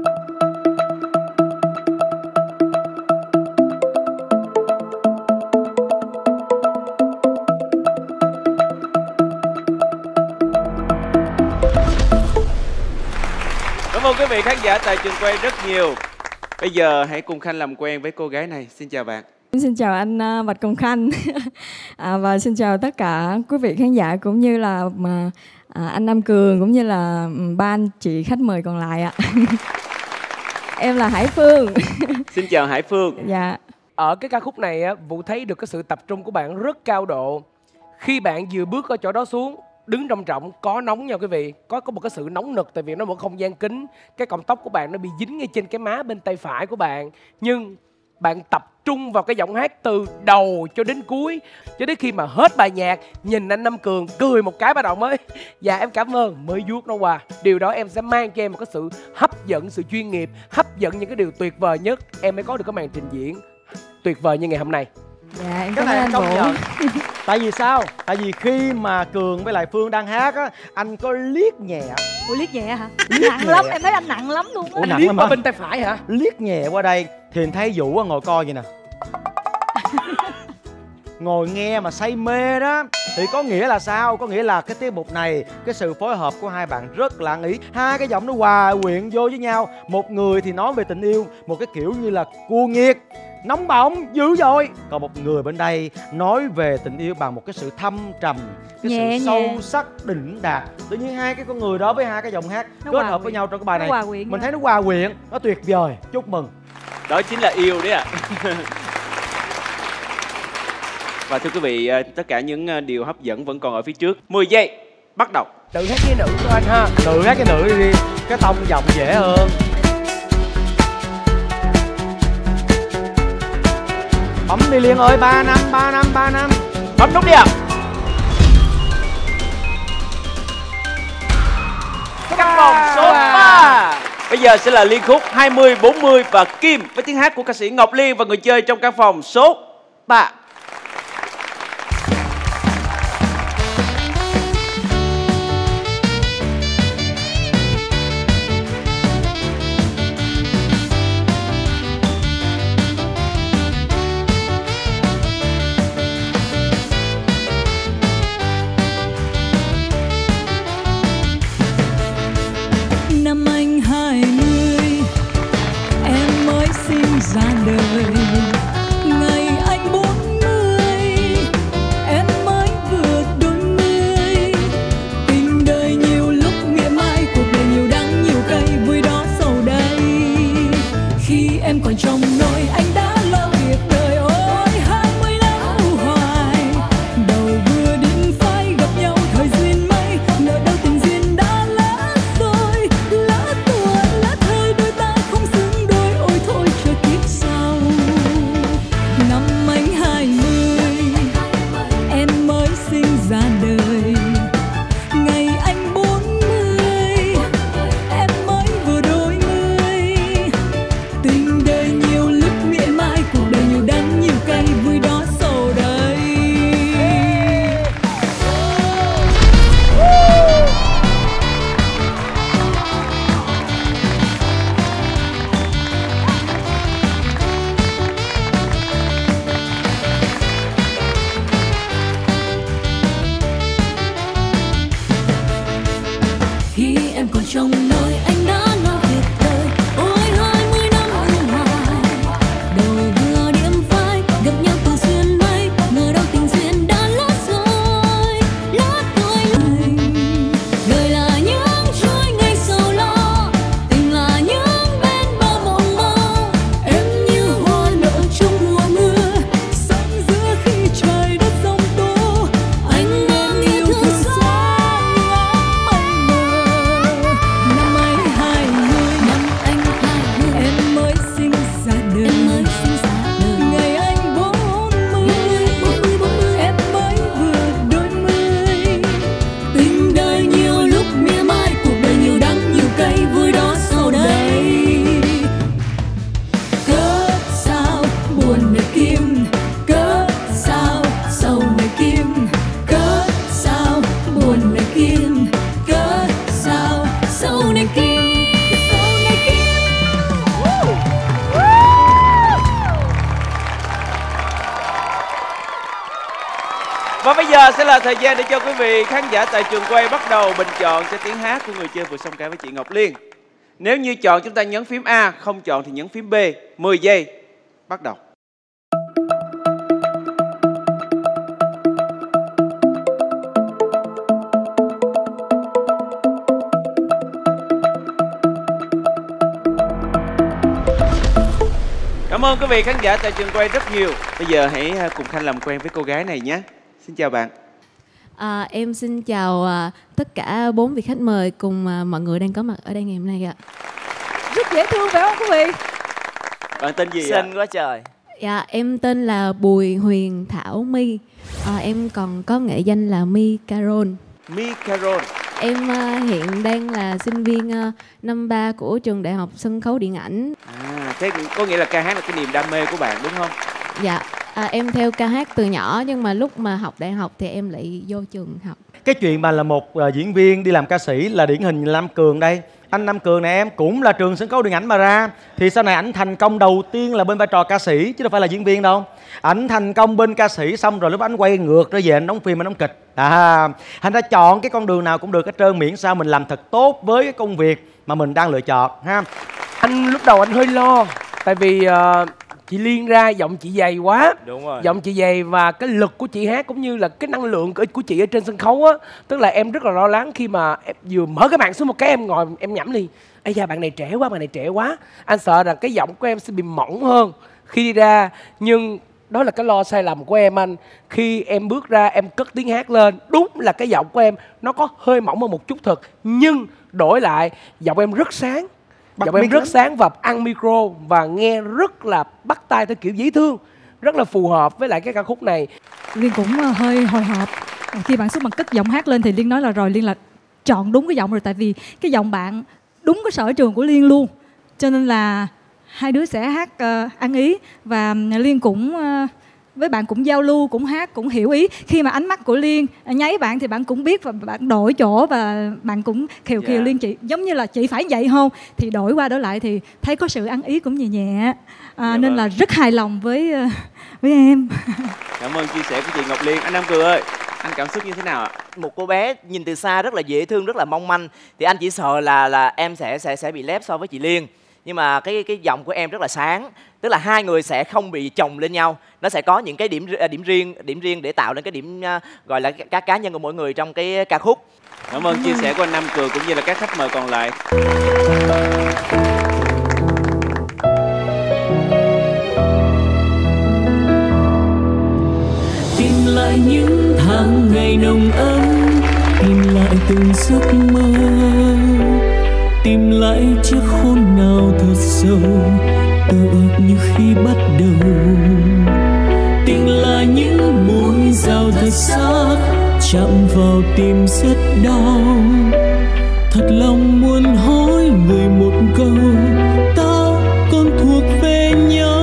Cảm ơn quý vị khán giả tại trường quay rất nhiều. Bây giờ hãy cùng Khanh làm quen với cô gái này. Xin chào bạn. Xin chào anh uh, Bạch Công Khanh à, và xin chào tất cả quý vị khán giả cũng như là mà, à, anh Nam Cường cũng như là ba anh chị khách mời còn lại ạ. Em là Hải Phương. Xin chào Hải Phương. Dạ. Ở cái ca khúc này á, Vũ thấy được cái sự tập trung của bạn rất cao độ. Khi bạn vừa bước ở chỗ đó xuống, đứng trong trọng có nóng nha quý vị, có có một cái sự nóng nực tại vì nó một không gian kín, cái cọng tóc của bạn nó bị dính ngay trên cái má bên tay phải của bạn, nhưng bạn tập trung vào cái giọng hát từ đầu cho đến cuối, cho đến khi mà hết bài nhạc nhìn anh Nam Cường cười một cái bắt đầu mới dạ em cảm ơn mới vuốt nó qua. Điều đó em sẽ mang cho em một cái sự hấp dẫn, sự chuyên nghiệp, hấp dẫn những cái điều tuyệt vời nhất, em mới có được cái màn trình diễn tuyệt vời như ngày hôm nay. Dạ em Cái cảm ơn này anh công Vũ. nhận. Tại vì sao? Tại vì khi mà Cường với lại Phương đang hát á, anh có liếc nhẹ. Ủa liếc nhẹ hả? Liếc Nặng nhẹ. lắm, em thấy anh nặng lắm luôn á. Ủa, nặng Liếc lắm qua hả? bên tay phải hả? Liếc nhẹ qua đây thì anh thấy Vũ ngồi coi vậy nè. Ngồi nghe mà say mê đó. Thì có nghĩa là sao? Có nghĩa là cái tiết mục này, cái sự phối hợp của hai bạn rất là ăn ý. Hai cái giọng nó hòa quyện vô với nhau. Một người thì nói về tình yêu, một cái kiểu như là cuồng nhiệt, nóng bỏng, dữ dội. Còn một người bên đây nói về tình yêu bằng một cái sự thâm trầm, cái Nhẹ sự sâu nhàng. sắc đỉnh đạt. Tự nhiên hai cái con người đó với hai cái giọng hát Nó kết hòa hợp với quyện. nhau trong cái bài Nó này, hòa quyện mình nhau. thấy nó hòa quyện, nó tuyệt vời. Chúc mừng. Đó chính là yêu đấy ạ. Và thưa quý vị, tất cả những điều hấp dẫn vẫn còn ở phía trước. mười giây, bắt đầu. Tự hát với nữ của anh ha. Tự hát cái nữ đi, cái tông giọng dễ hơn. Bấm đi Liên ơi, ba năm, ba năm, ba năm. Bấm nút đi ạ. Căn phòng số ba. Bây giờ sẽ là liên khúc hai mươi, bốn mươi và Kim với tiếng hát của ca sĩ Ngọc Liên và người chơi trong căn phòng số ba. Năm anh hai mươi, em mới sinh ra đời. Ngày anh bốn ra đời. Ngày anh bốn mươi, em mới vừa đôi mươi. Tình đời nhiều lúc mỉa mai, cuộc đời nhiều đắng nhiều cay, vui đó sầu đây. Khi em còn trong nỗi anh đã lo việc đời. Ôi hai mươi năm ở ngoài, đầu vừa điểm phai, gặp nhau từ xuyên mây, ngờ đâu tình duyên đã lỡ rồi, lỡ đôi lời. Đời là những chuỗi ngày sầu lo, tình là những bên bờ mộng mơ. Em như hoa nở trong mùa mưa, sống giữa khi trời đất giông tố. Anh mang yêu thương xa ngắm mây mờ. Năm ấy hai mươi, năm anh hai mươi, em mới sinh ra đời. Ngày anh bốn mươi, em mới vừa đôi mươi. Tình đời nhiều lúc mỉa mai, cuộc đời nhiều đắng nhiều cay, vui đó sau đây. Cớ sao buồn này kim, cớ sao sầu này kim, cớ sao buồn này kim, cớ sao sầu này kim, sầu này kim. Và bây giờ sẽ là thời gian để cho quý vị khán giả tại trường quay bắt đầu bình chọn cho tiếng hát của người chơi vừa song ca với chị Ngọc Liên. Nếu như chọn chúng ta nhấn phím A, không chọn thì nhấn phím B. mười giây, bắt đầu. Cảm ơn quý vị khán giả tại trường quay rất nhiều. Bây giờ hãy cùng Khanh làm quen với cô gái này nhé. Xin chào bạn. À, em xin chào à, tất cả bốn vị khách mời cùng à, mọi người đang có mặt ở đây ngày hôm nay ạ. Rất dễ thương phải không quý vị? Bạn tên gì ạ? Xinh quá trời. Dạ, em tên là Bùi Huyền Thảo My. À, em còn có nghệ danh là My Carol. My Carol. Em à, hiện đang là sinh viên à, năm ba của trường Đại học Sân khấu Điện ảnh. À, thế có nghĩa là ca hát là cái niềm đam mê của bạn đúng không? Dạ, à, em theo ca hát từ nhỏ nhưng mà lúc mà học đại học thì em lại vô trường học. Cái chuyện mà là một uh, diễn viên đi làm ca sĩ là điển hình Nam Cường đây. Anh Nam Cường này em cũng là trường sân khấu điện ảnh mà ra. Thì sau này ảnh thành công đầu tiên là bên vai trò ca sĩ chứ đâu phải là diễn viên đâu. Ảnh thành công bên ca sĩ xong rồi lúc anh quay ngược trở về anh đóng phim, anh đóng kịch. À, anh đã chọn cái con đường nào cũng được hết trơn, miễn sao mình làm thật tốt với cái công việc mà mình đang lựa chọn ha. Anh lúc đầu anh hơi lo tại vì uh, chị Liên ra giọng chị dày quá. Đúng rồi. Giọng chị dày và cái lực của chị hát cũng như là cái năng lượng của chị ở trên sân khấu á, tức là em rất là lo lắng khi mà em vừa mở cái màn xuống một cái em ngồi em nhẩm liền. Ây da, bạn này trẻ quá, bạn này trẻ quá. Anh sợ rằng cái giọng của em sẽ bị mỏng hơn khi đi ra, nhưng đó là cái lo sai lầm của em anh. Khi em bước ra em cất tiếng hát lên, đúng là cái giọng của em nó có hơi mỏng hơn một chút thật, nhưng đổi lại giọng em rất sáng. Bắt Giọng em mic rất lắm. sáng và ăn micro và nghe rất là bắt tai theo kiểu dễ thương, rất là phù hợp với lại cái ca khúc này. Liên cũng ờ, hơi hồi hộp khi bạn xuất bạn cất giọng hát lên thì Liên nói là rồi Liên là chọn đúng cái giọng rồi, tại vì cái giọng bạn đúng cái sở trường của Liên luôn, cho nên là hai đứa sẽ hát uh, ăn ý và Liên cũng uh, với bạn cũng giao lưu, cũng hát, cũng hiểu ý. Khi mà ánh mắt của Liên nháy bạn thì bạn cũng biết và bạn đổi chỗ và bạn cũng khều khều Dạ. Liên, chị giống như là chị phải vậy không, thì đổi qua đổi lại thì thấy có sự ăn ý cũng nhẹ nhẹ, à, Dạ nên vâng. là rất hài lòng với ờ, với em. Cảm ơn chia sẻ của chị Ngọc Liên. Anh Nam Cường ơi, anh cảm xúc như thế nào ạ? Một cô bé nhìn từ xa rất là dễ thương, rất là mong manh, thì anh chỉ sợ là là em sẽ sẽ sẽ bị lép so với chị Liên. Nhưng mà cái cái giọng của em rất là sáng, tức là hai người sẽ không bị chồng lên nhau, nó sẽ có những cái điểm ri- điểm riêng điểm riêng để tạo nên cái điểm uh, gọi là các cá nhân của mỗi người trong cái ca khúc. Cảm ơn chia sẻ của anh Nam Cường cũng như là các khách mời còn lại. Tìm lại những tháng ngày nồng ấm, tìm lại từng giấc mơ, tìm lại chiếc hôn nào thật sâu, tựa như khi bắt đầu. Tìm lại những mối giao thật sắc chạm vào tim rất đau. Thật lòng muốn hỏi người một câu, ta còn thuộc về nhau.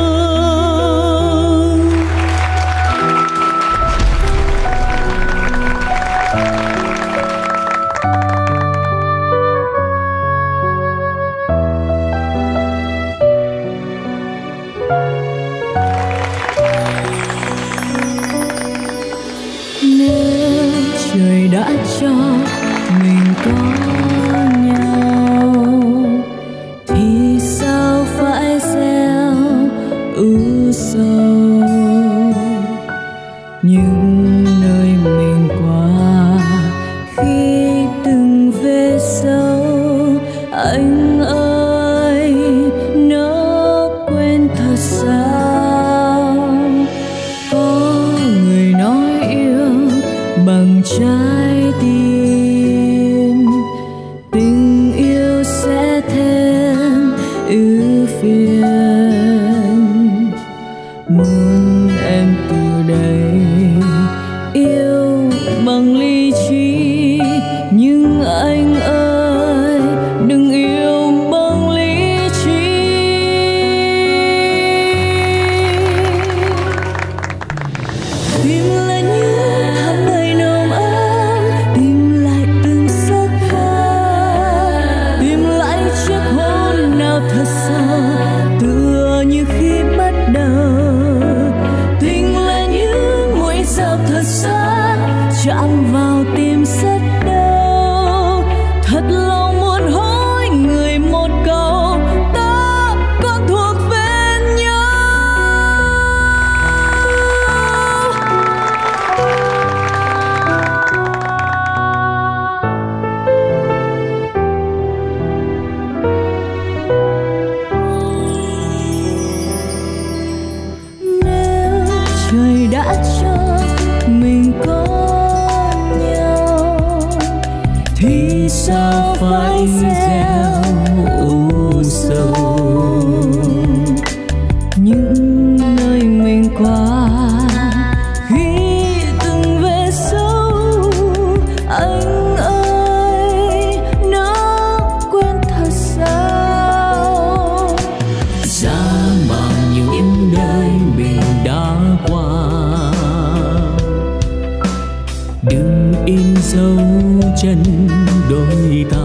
Nếu trời đã cho mình có nhau thì sao phải gieo ưu sầu. Những nơi mình qua khi từng về sau, anh ơi nó quên thật sao. Có người nói yêu bằng trái tim, tình yêu sẽ thêm ưu phiền. Muốn em từ đây yêu bằng lý trí, nhưng anh ơi đừng yêu bằng lý trí. Tìm lại những tháng ngày nồng ấm, tìm lại từng giấc mơ, tìm lại chiếc hôn nào thật sâu tựa như khi bắt đầu. Tìm lại những mũi dao thật sắc chạm vào tim rất đau. Thật lòng muốn hỏi người một câu, ta còn thuộc về nhau. Nếu trời đã cho mình có nhau thì sao phải gieo u sầu. Những nơi mình qua khi từng về sâu, anh ơi nó quên thật sao. Giá mà những nơi mình đã qua, đừng in dấu chân đôi ta.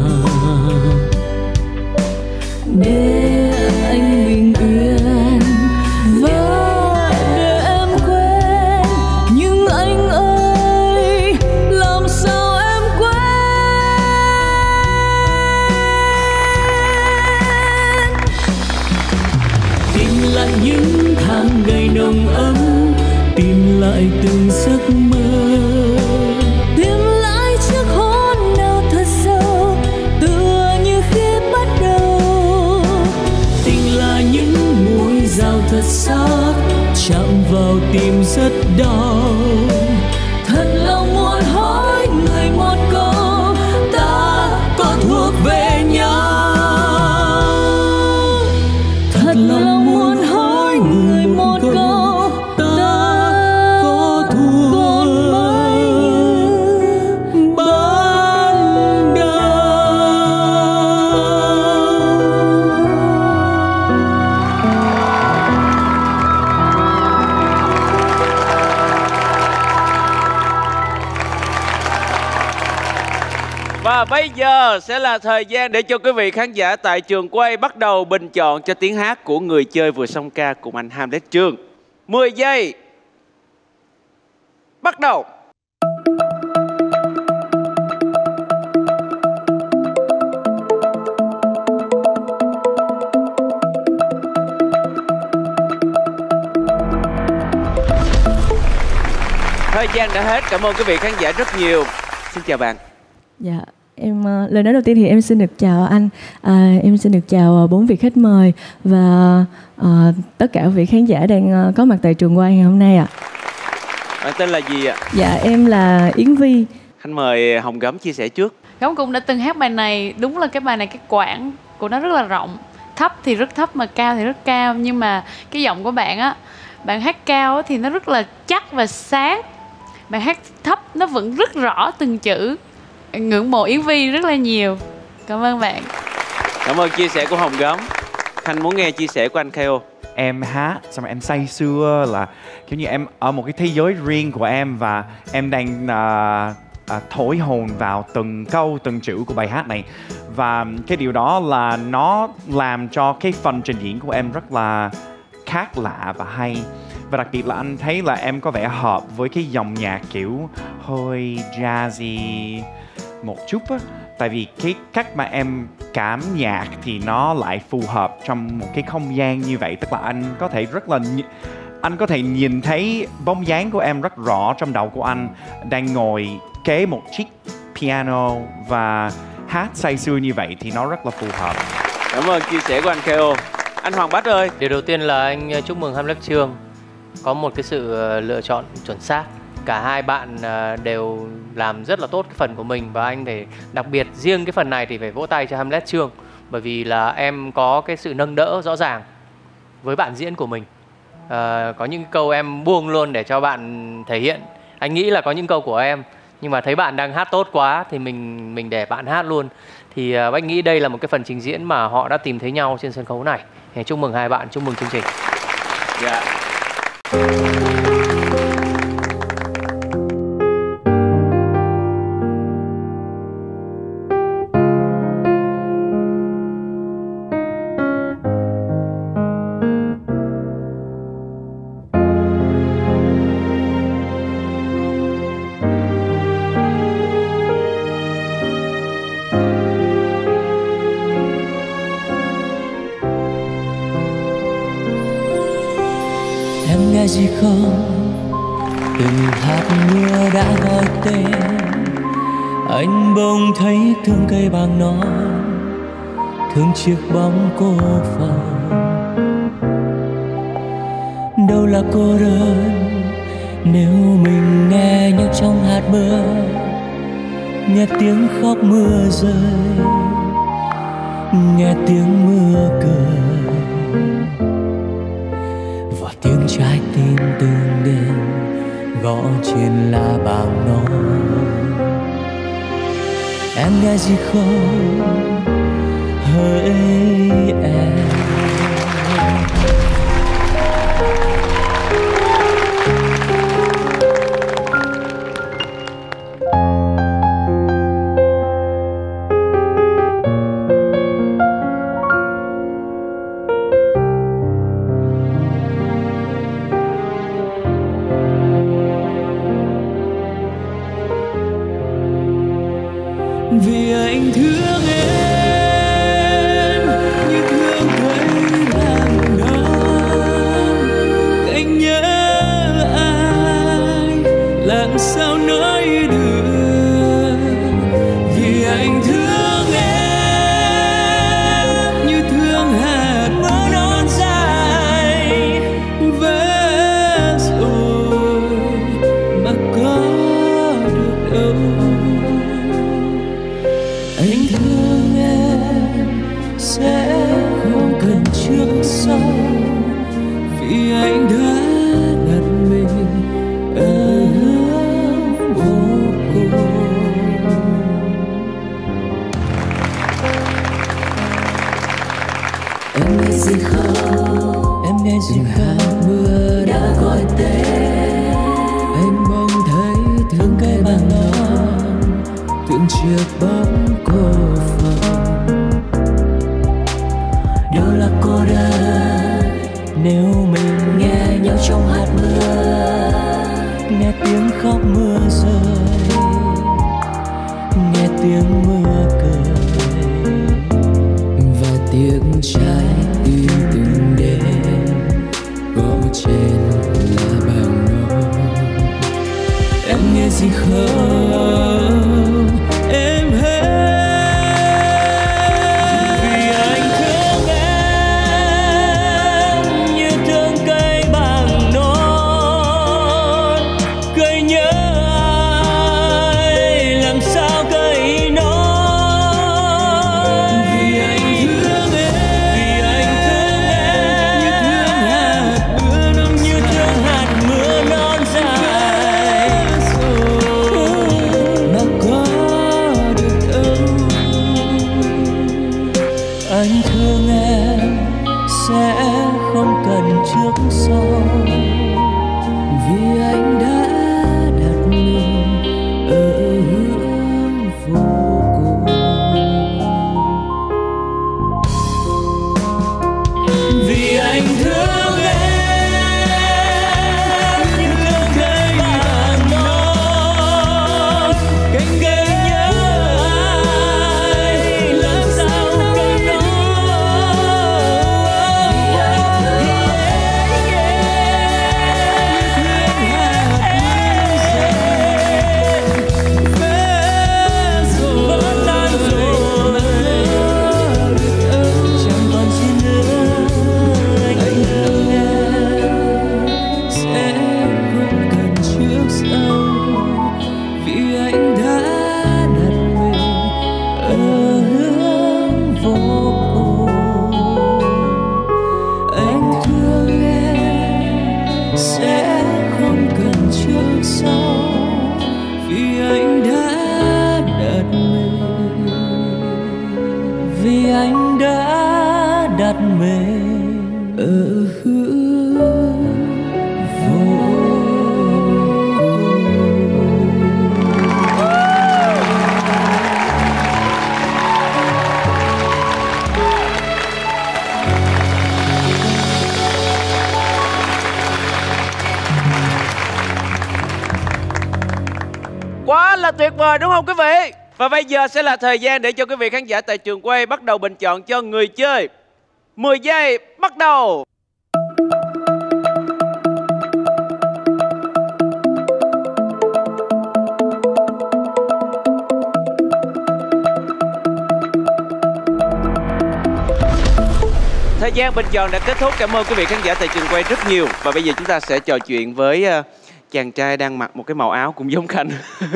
Để anh bình yên và để em quên, nhưng anh ơi làm sao em quên. Tìm lại những tháng ngày nồng ấm, tìm lại từng giấc mơ, tìm lại chiếc hôn nào thật sâu tựa như khi bắt đầu. Tình là những mũi dao thật sắc chạm vào tim rất đau. Thật lòng muốn hỏi người một câu, ta có thuộc về nhau. Thật lòng muốn hỏi người một câu, ta có thuộc ban đầu. Và bây giờ sẽ là thời gian để cho quý vị khán giả tại trường quay bắt đầu bình chọn cho tiếng hát của người chơi vừa song ca cùng anh Hamlet Trương. mười giây. Bắt đầu. Thời gian đã hết. Cảm ơn quý vị khán giả rất nhiều. Xin chào bạn. Dạ, em uh, lời nói đầu tiên thì em xin được chào anh, à, em xin được chào uh, bốn vị khách mời và uh, tất cả vị khán giả đang uh, có mặt tại trường quay ngày hôm nay ạ. Bạn tên là gì ạ? Dạ, em là Yến Vi. Anh mời Hồng Gấm chia sẻ trước. Gấm cũng đã từng hát bài này, đúng là cái bài này cái quãng của nó rất là rộng, thấp thì rất thấp mà cao thì rất cao, nhưng mà cái giọng của bạn á, bạn hát cao thì nó rất là chắc và sáng. bài hát thấp nó vẫn rất rõ từng chữ. Ngưỡng mộ Yến Vi rất là nhiều. Cảm ơn bạn. Cảm ơn chia sẻ của Hồng Gấm. Khanh muốn nghe chia sẻ của anh ca o. Em hát xong rồi em say sưa, là kiểu như em ở một cái thế giới riêng của em, và em đang uh, uh, thổi hồn vào từng câu từng chữ của bài hát này, và cái điều đó là nó làm cho cái phần trình diễn của em rất là khác lạ và hay. Và đặc biệt là anh thấy là em có vẻ hợp với cái dòng nhạc kiểu hơi jazzy một chút á. Tại vì cái cách mà em cảm nhạc thì nó lại phù hợp trong một cái không gian như vậy. Tức là anh có thể rất là anh có thể nhìn thấy bóng dáng của em rất rõ trong đầu của anh, đang ngồi kế một chiếc piano và hát say sưa như vậy thì nó rất là phù hợp. Cảm ơn chia sẻ của anh ca o. Anh Hoàng Bách ơi. Điều đầu tiên là anh chúc mừng Hamlet Chương có một cái sự lựa chọn chuẩn xác. Cả hai bạn đều làm rất là tốt cái phần của mình, và anh phải đặc biệt riêng cái phần này thì phải vỗ tay cho Hamlet Chương, bởi vì là em có cái sự nâng đỡ rõ ràng với bạn diễn của mình. À, có những câu em buông luôn để cho bạn thể hiện. Anh nghĩ là có những câu của em, nhưng mà thấy bạn đang hát tốt quá thì mình mình để bạn hát luôn. Thì uh, anh nghĩ đây là một cái phần trình diễn mà họ đã tìm thấy nhau trên sân khấu này. Thì chúc mừng hai bạn, chúc mừng chương trình. Dạ. Nghe gì không, từng hạt mưa đã gọi tên anh, bỗng thấy thương cây bàng non, thương chiếc bóng cô phòng. Đâu là cô đơn nếu mình nghe nhắc trong hạt mưa, nghe tiếng khóc mưa rơi, nghe tiếng mưa cười, tiếng trái tim từng đêm gõ trên lá bàng non. Em nghe gì không hỡi em? Vì anh thương em như thương cây bàng non, anh nhớ ai làm sao nói được. Vì anh thương em như thương hạt mưa non dài vỡ rồi mà có được đâu. Anh thương em sẽ không cần trước sau, vì anh đã đặt mình ở hướng vô cùng. Em nghe gì không, em nghe gì không, mưa đã gọi tên anh, bỗng thấy thương cây bàng non, thương chiếc bóng cô phòng. Đâu là cô đơn nếu mình nghe nhau trong hạt mưa, nghe tiếng khóc mưa rơi, nghe tiếng mưa cười, và tiếng trái tim từng đêm gõ trên lá bàng non. Em nghe gì không em hết? Vì anh thương em như thương cây bàng non, cây nhớ ai làm sao cây non. Vì anh thương em, vì anh thương em như thương hạt mưa non, như thương hạt mưa non dài Anh thương em sẽ không cần trước sau, vì anh đã đặt mình ở hướng vô cùng. Vì anh thương em như cơn cây vàng non, cánh ghế nhớ ai làm sao cây đó. Vì anh đã đặt mình ở hướng vô Quá là tuyệt vời đúng không quý vị? Và bây giờ sẽ là thời gian để cho quý vị khán giả tại trường quay bắt đầu bình chọn cho người chơi. mười giây bắt đầu. Thời gian bình chọn đã kết thúc. Cảm ơn quý vị khán giả tại trường quay rất nhiều. Và bây giờ chúng ta sẽ trò chuyện với uh, chàng trai đang mặc một cái màu áo cũng giống Khanh.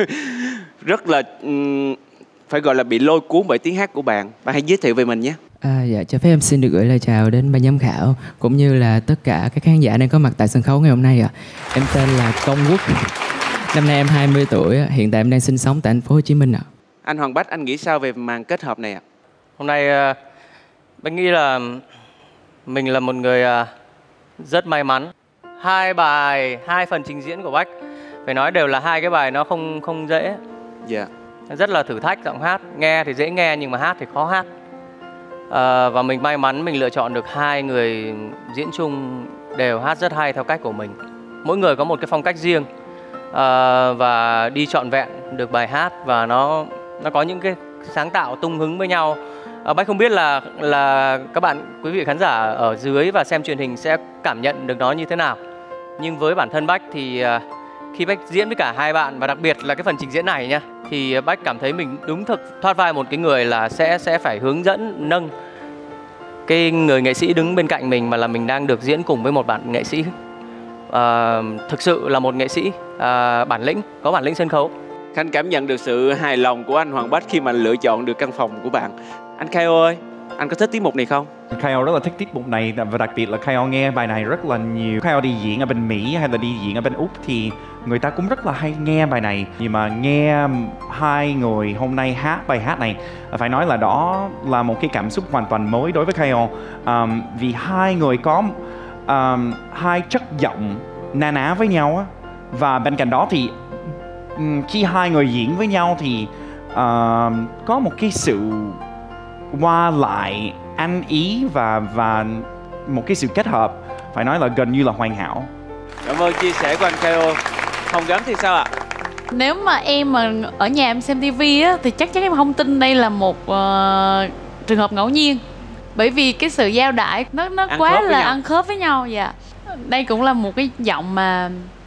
Rất là um, phải gọi là bị lôi cuốn bởi tiếng hát của bạn. Bạn hãy giới thiệu về mình nhé. À, dạ, cho phép em xin được gửi lời chào đến ban giám khảo cũng như là tất cả các khán giả đang có mặt tại sân khấu ngày hôm nay ạ. À. Em tên là Công Quốc. Năm nay em hai mươi tuổi, hiện tại em đang sinh sống tại thành phố Hồ Chí Minh ạ. À. Anh Hoàng Bách, anh nghĩ sao về màn kết hợp này ạ? À? Hôm nay uh, Bách nghĩ là mình là một người uh, rất may mắn. Hai bài, hai phần trình diễn của Bách phải nói đều là hai cái bài nó không không dễ. Dạ. Yeah. Rất là thử thách giọng hát, nghe thì dễ nghe nhưng mà hát thì khó hát. À, và mình may mắn mình lựa chọn được hai người diễn chung đều hát rất hay theo cách của mình. Mỗi người có một cái phong cách riêng à, và đi trọn vẹn được bài hát và nó nó có những cái sáng tạo tung hứng với nhau. À, Bách không biết là là các bạn quý vị khán giả ở dưới và xem truyền hình sẽ cảm nhận được nó như thế nào. Nhưng với bản thân Bách thì à, khi Bách diễn với cả hai bạn và đặc biệt là cái phần trình diễn này nhá, thì Bách cảm thấy mình đúng thực thoát vai một cái người là sẽ sẽ phải hướng dẫn nâng cái người nghệ sĩ đứng bên cạnh mình, mà là mình đang được diễn cùng với một bạn nghệ sĩ à, thực sự là một nghệ sĩ à, bản lĩnh, có bản lĩnh sân khấu. Khanh cảm nhận được sự hài lòng của anh Hoàng Bách khi mà lựa chọn được căn phòng của bạn. Anh Kyle ơi, anh có thích tiết mục này không? Kyle rất là thích tiết mục này và đặc biệt là Kyle nghe bài này rất là nhiều. Kyle đi diễn ở bên Mỹ hay là đi diễn ở bên Úc thì người ta cũng rất là hay nghe bài này. Nhưng mà nghe hai người hôm nay hát bài hát này, phải nói là đó là một cái cảm xúc hoàn toàn mới đối với Kyle. Um, vì hai người có um, hai chất giọng na ná với nhau á. Và bên cạnh đó thì um, khi hai người diễn với nhau thì uh, có một cái sự qua lại ăn ý và và một cái sự kết hợp phải nói là gần như là hoàn hảo. Cảm ơn chia sẻ của anh Kyle. Hồng Gấm thì sao ạ? Nếu mà em mà ở nhà em xem tivi á thì chắc chắn em không tin đây là một uh, trường hợp ngẫu nhiên, bởi vì cái sự giao đãi nó nó ăn quá là nhau. ăn khớp với nhau. Dạ, đây cũng là một cái giọng mà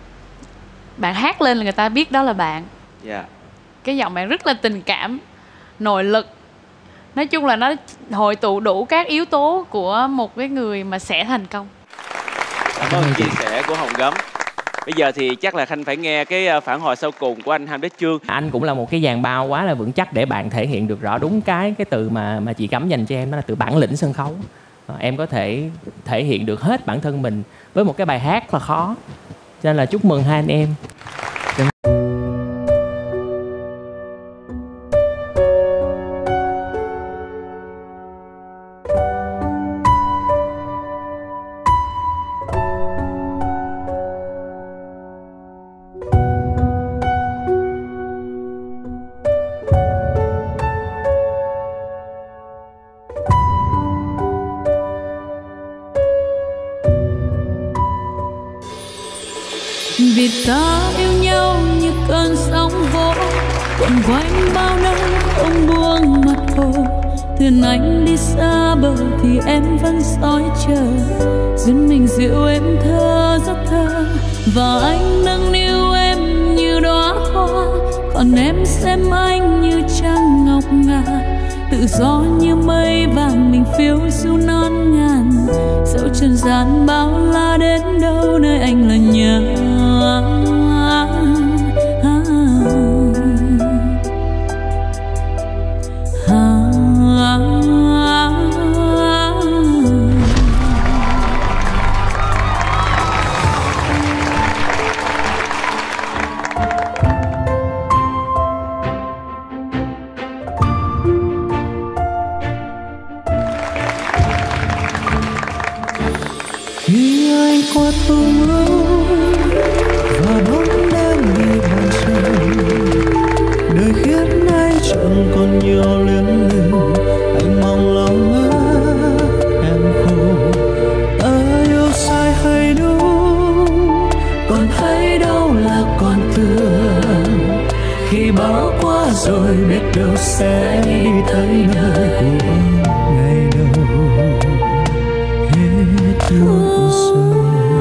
bạn hát lên là người ta biết đó là bạn. Dạ. Cái giọng bạn rất là tình cảm, nội lực. Nói chung là nó hội tụ đủ các yếu tố của một cái người mà sẽ thành công. Cảm ơn chia sẻ của Hồng Gấm. Bây giờ thì chắc là Khanh phải nghe cái phản hồi sau cùng của anh Ham Đức Chương. Anh cũng là một cái dàn bao quá là vững chắc để bạn thể hiện được rõ đúng cái cái từ mà mà chị Cẩm dành cho em, đó là từ bản lĩnh sân khấu. Em có thể thể hiện được hết bản thân mình với một cái bài hát là khó. Cho nên là chúc mừng hai anh em. quanh bao năm không buông mặt hồ. Thuyền anh đi xa bờ thì em vẫn dõi chờ. Duyên mình dịu em thơ giấc thơ, và anh nâng niu em như đóa hoa. Còn em xem anh như trăng ngọc ngà, tự do như mây vàng mình phiêu du non ngàn. Dẫu trần gian bao la đến đâu, nơi anh là nhà. Khi anh qua thung lũng và bóng đêm đi bàn chân, đời khiến anh chẳng còn nhiều luyến lưu. Anh mong lòng mơ em khô, ta yêu sai hay đúng, còn thấy đâu là còn thương. Khi bão qua rồi biết đâu sẽ đi tới nơi của ngày đầu. Hết muộn rồi.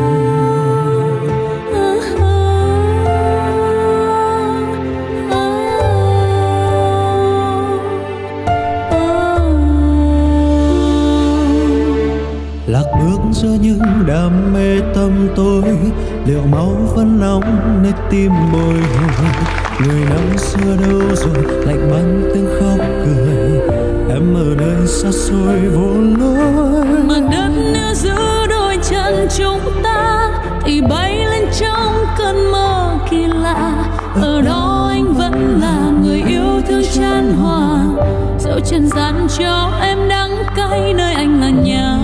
Lạc bước giữa những đam mê tâm tối, liệu máu vẫn nóng nơi tim bồi hồi. Người năm xưa đâu rồi, lạnh băng tiếng khóc cười. Em ở nơi xa xôi vô lối. Mà đất nếu giữ đôi chân chúng ta thì bay lên trong cơn mơ kỳ lạ. Ở đó anh vẫn là người yêu thương chan hòa. Dẫu trần gian cho em đắng cay, nơi anh là nhà.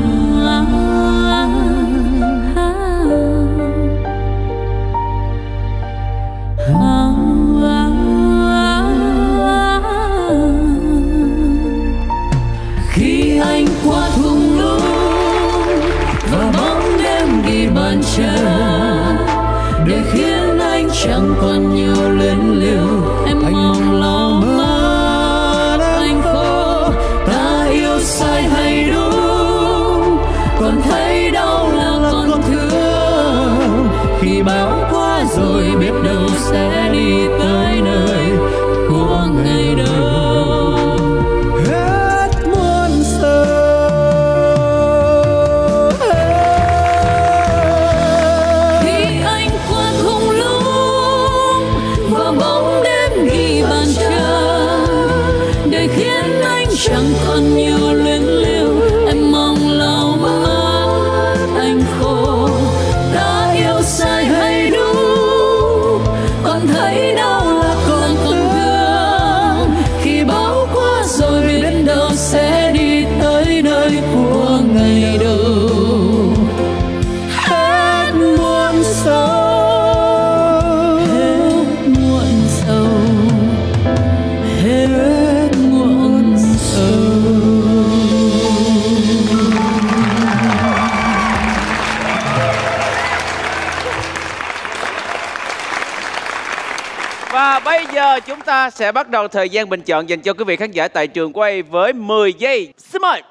Khi anh qua thung lũng và bóng đêm ghi bàn chân, đời khiến anh chẳng còn nhiều luyến lưu. Em anh mong lo mơ anh khô, ta yêu sai hay đúng, còn thấy đâu là còn thương. Khi bão qua rồi biết đâu sẽ đi tới nơi của ngày đầu. Chẳng còn nhiều luyến lưu, em mong lâu mất anh khô. Ta yêu sai hay đúng, còn thấy đâu là còn còn thương. Khi bão qua rồi biết đâu sẽ đi tới nơi của ngày đầu. Hết muộn sâu, hết muộn sâu, hết muộn sâu. Và bây giờ chúng ta sẽ bắt đầu thời gian bình chọn dành cho quý vị khán giả tại trường quay với mười giây. Xin mời.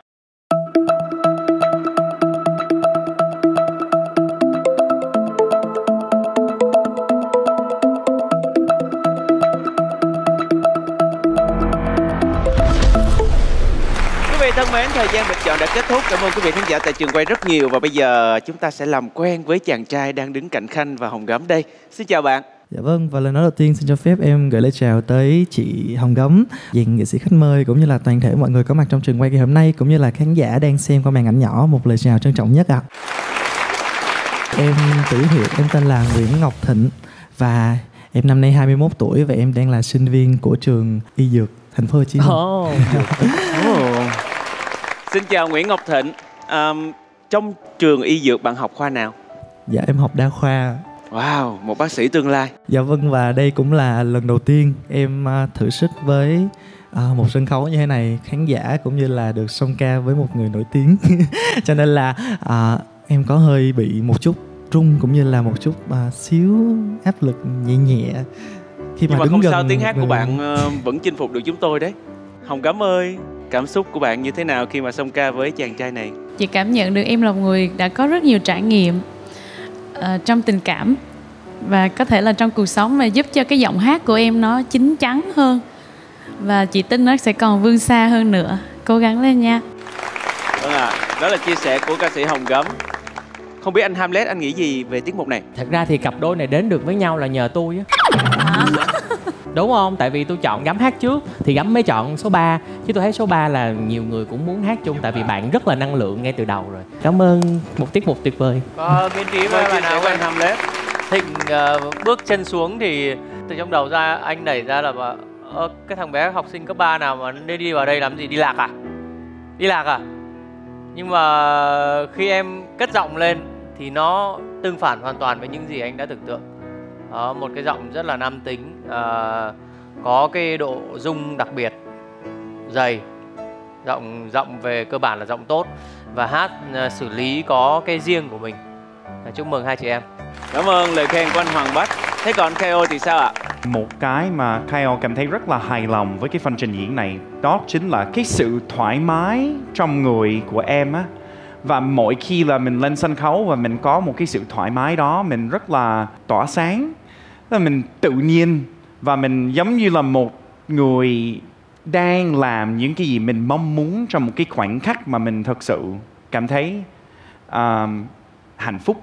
Quý vị thân mến, thời gian bình chọn đã kết thúc. Cảm ơn quý vị khán giả tại trường quay rất nhiều. Và bây giờ chúng ta sẽ làm quen với chàng trai đang đứng cạnh Khanh và Hồng Gấm đây. Xin chào bạn. Dạ vâng, và lời nói đầu tiên xin cho phép em gửi lời chào tới chị Hồng Gấm, dàn nghệ sĩ khách mời cũng như là toàn thể mọi người có mặt trong trường quay ngày hôm nay, cũng như là khán giả đang xem qua màn ảnh nhỏ, một lời chào trân trọng nhất ạ. Em tự giới thiệu, em tên là Nguyễn Ngọc Thịnh và em năm nay hai mươi mốt tuổi và em đang là sinh viên của trường Y Dược Thành phố Hồ Chí Minh. Oh. Oh. Xin chào Nguyễn Ngọc Thịnh. À, trong trường Y Dược bạn học khoa nào? Dạ em học đa khoa. Wow, một bác sĩ tương lai. Dạ vâng, và đây cũng là lần đầu tiên em uh, thử sức với uh, một sân khấu như thế này, khán giả cũng như là được song ca với một người nổi tiếng. Cho nên là uh, em có hơi bị một chút run cũng như là một chút uh, xíu áp lực nhẹ nhẹ khi mà Nhưng mà đứng không gần sao, tiếng hát của người- bạn ờ, vẫn chinh phục được chúng tôi đấy. Hồng Gấm ơi, cảm xúc của bạn như thế nào khi mà song ca với chàng trai này? Chị cảm nhận được em là một người đã có rất nhiều trải nghiệm ờ, trong tình cảm và có thể là trong cuộc sống, mà giúp cho cái giọng hát của em nó chín chắn hơn. Và chị tin nó sẽ còn vươn xa hơn nữa. Cố gắng lên nha. Vâng ạ, đó là chia sẻ của ca sĩ Hồng Gấm. Không biết anh Hamlet, anh nghĩ gì về tiết mục này? Thật ra thì cặp đôi này đến được với nhau là nhờ tôi á. Đúng không? Tại vì tôi chọn Gấm hát trước thì Gấm mới chọn số ba. Chứ tôi thấy số ba là nhiều người cũng muốn hát chung. Tại vì bạn rất là năng lượng ngay từ đầu rồi. Cảm ơn một tiết mục tuyệt vời. Có miễn phí Vâng, với chia bạn sẻ nào của anh Hamlet. Thịnh ờ, bước chân xuống thì từ trong đầu ra anh đẩy ra là bảo, Ơ, cái thằng bé học sinh cấp ba nào mà nên đi vào đây làm gì, đi lạc à? Đi lạc à? Nhưng mà khi em cất giọng lên thì nó tương phản hoàn toàn với những gì anh đã tưởng tượng. Đó, một cái giọng rất là nam tính, ờ, có cái độ rung đặc biệt, dày, giọng giọng về cơ bản là giọng tốt và hát ờ, xử lý có cái riêng của mình. Chúc mừng hai chị em. Cảm ơn lời khen của anh Hoàng Bách. Thế còn ca o thì sao ạ? Một cái mà Kyle cảm thấy rất là hài lòng với cái phần trình diễn này, đó chính là cái sự thoải mái trong người của em á. Và mỗi khi là mình lên sân khấu và mình có một cái sự thoải mái đó, mình rất là tỏa sáng, là mình tự nhiên và mình giống như là một người đang làm những cái gì mình mong muốn trong một cái khoảnh khắc mà mình thật sự cảm thấy uh, hạnh phúc.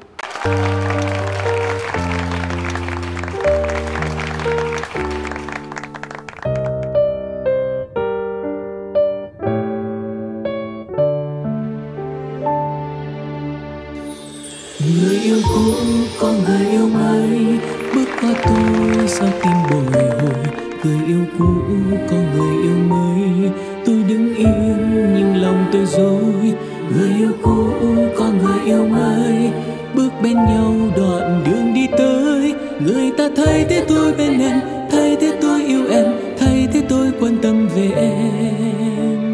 Người yêu cũ có người yêu mới, bước qua tôi sao tim bồi hồi. Người yêu cũ có người yêu mới, tôi đứng yên nhưng lòng tôi dối. Người yêu cũ có người yêu mới, bước bên nhau đoạn đường đi tới. Người ta thay thế tôi bên em, thay thế tôi yêu em, thay thế tôi quan tâm về em.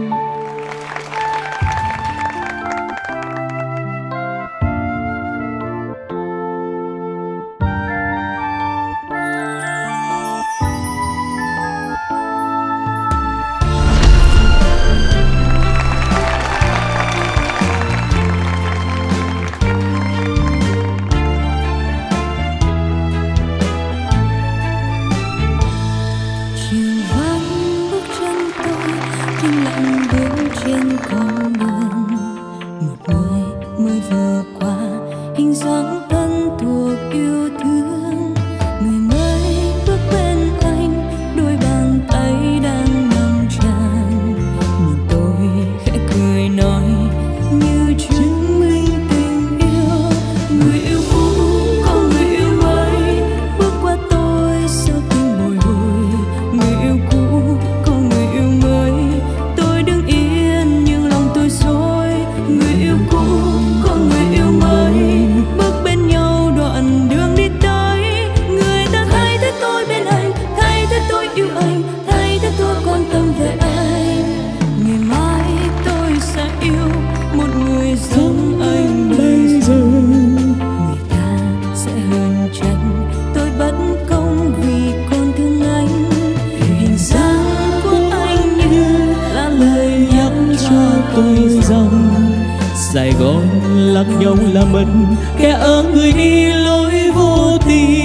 Chiều vắng bước chân tôi, im lặng bước trên con đường. Một người mới vừa qua, hình dáng thân thuộc yêu thương. Người mới bước bên anh, đôi bàn tay đang nắm chặt. Nhìn tôi khẽ cười nói như chứng minh tình yêu. Người yêu cũ có người yêu mới, bước qua tôi sao tim bồi hồi. Người yêu cũ có người yêu mới, tôi đứng yên nhưng lòng tôi dối. Người yêu cũ có người yêu mới, bước bên nhau đoạn đường đi tới. Người ta thay thế tôi bên anh, thay thế tôi yêu anh, thay thế tôi quan tâm về anh. Ngày mai tôi sẽ yêu một người giống anh bây giờ. Người ta sẽ hơn trần, tôi bất công vì còn thương anh. Hình dáng của anh như là lời nhắc cho tôi rằng Sài Gòn lạc nhau là mất kẻ ở người đi lối vô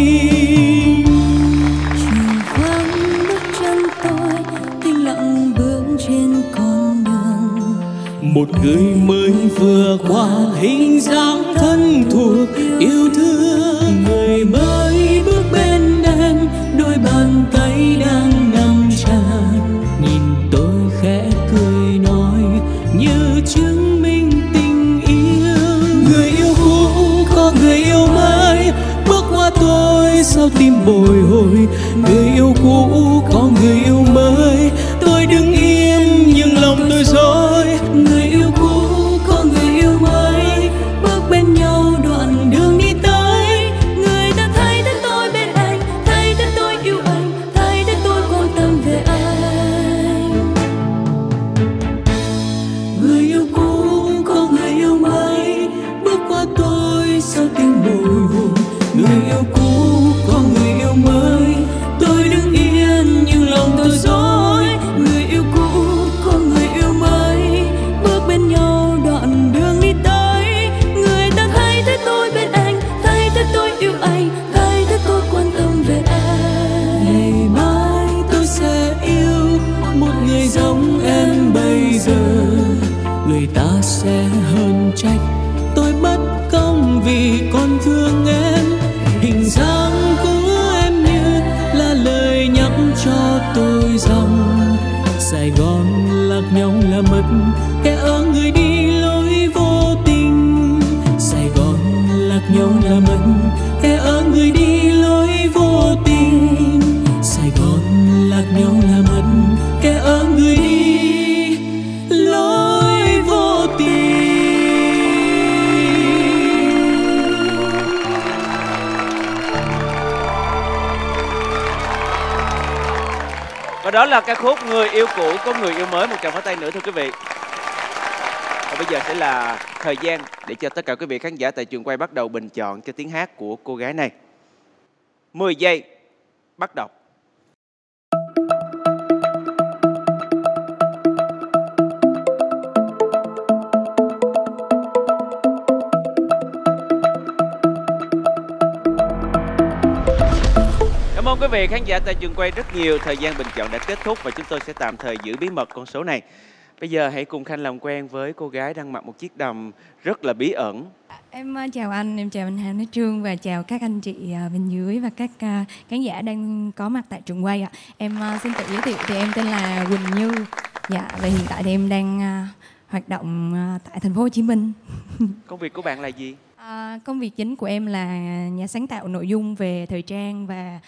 tình. chiều vắng bước chân tôi, tĩnh lặng bước trên con đường. Một người mới vừa qua, hình dáng thân thuộc yêu thương. Người mới bước bên em, đôi bàn tay đang nắm chặt. Nhìn tôi khẽ cười nói như chứng minh tình yêu. Người yêu cũ có người yêu mới, bước qua tôi sao tim bồi hồi. Người yêu cũ có người yêu mới, tôi đứng im nhưng lòng tôi dối. Người yêu cũ có người yêu mới, bước bên nhau đoạn đường đi tới. Người ta thay thế tôi bên anh, thay thế tôi yêu anh, thay thế tôi quan tâm về anh. Người yêu cũ có người yêu mới, bước qua tôi sao tim bồi hồi. Người yêu cũ có người yêu mới, tôi đứng trách tôi bất công vì còn thương em. Hình dáng của em như là lời nhắc cho tôi rằng Sài Gòn lạc nhau là mất kẻ ở người đi lối vô tình. Sài Gòn lạc nhau là mất kẻ ở người đi lối vô tình. Sài Gòn lạc nhau là mất kẻ ở người đi lối vô tình. Và đó là ca khúc Người yêu cũ có người yêu mới. Một tràng pháo tay nữa thưa quý vị. Và bây giờ sẽ là thời gian để cho tất cả quý vị khán giả tại trường quay bắt đầu bình chọn cho tiếng hát của cô gái này. mười giây bắt đầu. Cảm ơn quý vị khán giả tại trường quay rất nhiều. Thời gian bình chọn đã kết thúc và chúng tôi sẽ tạm thời giữ bí mật con số này. Bây giờ hãy cùng Khanh làm quen với cô gái đang mặc một chiếc đầm rất là bí ẩn. Em uh, chào anh, em chào anh Hàm Nói Trương và chào các anh chị uh, bên dưới và các uh, khán giả đang có mặt tại trường quay ạ. Em uh, xin tự giới thiệu thì em tên là Quỳnh Như. Dạ, và hiện tại thì em đang uh, hoạt động uh, tại thành phố Hồ Chí Minh. Công việc của bạn là gì? Uh, công việc chính của em là nhà sáng tạo nội dung về thời trang và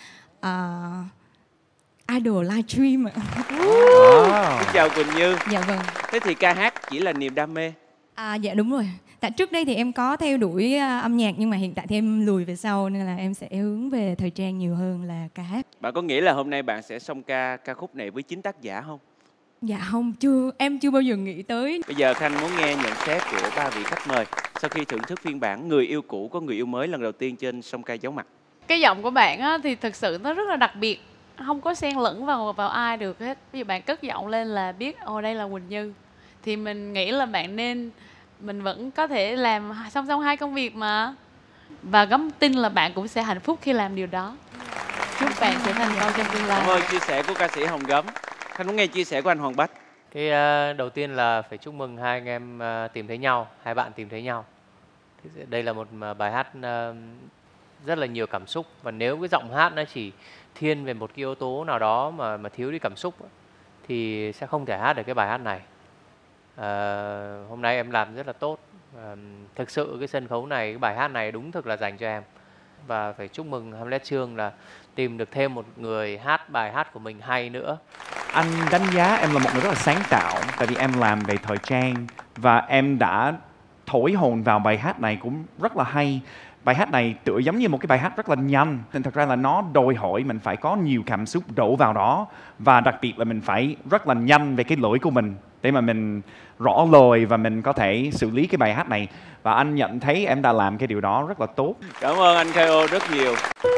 uh, idol livestream ạ. Wow. Xin chào Quỳnh Như. Dạ vâng. Thế thì ca hát chỉ là niềm đam mê? À, dạ đúng rồi. Tại trước đây thì em có theo đuổi uh, âm nhạc nhưng mà hiện tại thì em lùi về sau nên là em sẽ hướng về thời trang nhiều hơn là ca hát. Bạn có nghĩ là hôm nay bạn sẽ song ca ca khúc này với chính tác giả không? Dạ không, chưa, em chưa bao giờ nghĩ tới. Bây giờ Khanh muốn nghe nhận xét của ba vị khách mời sau khi thưởng thức phiên bản Người yêu cũ có người yêu mới lần đầu tiên trên song ca giấu mặt. Cái giọng của bạn á, thì thực sự nó rất là đặc biệt, không có xen lẫn vào vào ai được hết. Ví dụ bạn cất giọng lên là biết ồ đây là Quỳnh Như. Thì mình nghĩ là bạn nên, mình vẫn có thể làm song song hai công việc mà. Và Gấm tin là bạn cũng sẽ hạnh phúc khi làm điều đó. Chúc bạn sẽ thành công trong tương lai. Cảm ơn chia sẻ của ca sĩ Hồng Gấm. Khanh muốn nghe chia sẻ của anh Hoàng Bách. Cái uh, đầu tiên là phải chúc mừng hai anh em uh, tìm thấy nhau, hai bạn tìm thấy nhau. Đây là một uh, bài hát uh, rất là nhiều cảm xúc, và nếu cái giọng hát nó chỉ thiên về một cái yếu tố nào đó mà mà thiếu đi cảm xúc thì sẽ không thể hát được cái bài hát này. À, hôm nay em làm rất là tốt. À, thực sự cái sân khấu này, cái bài hát này đúng thực là dành cho em. Và phải chúc mừng Hamlet Trương là tìm được thêm một người hát bài hát của mình hay nữa. Anh đánh giá em là một người rất là sáng tạo, tại vì em làm về thời trang và em đã thổi hồn vào bài hát này cũng rất là hay. Bài hát này tựa giống như một cái bài hát rất là nhanh, nên thật ra là nó đòi hỏi mình phải có nhiều cảm xúc đổ vào đó, và đặc biệt là mình phải rất là nhanh về cái lỗi của mình để mà mình rõ lời và mình có thể xử lý cái bài hát này. Và anh nhận thấy em đã làm cái điều đó rất là tốt. Cảm ơn anh ca o rất nhiều.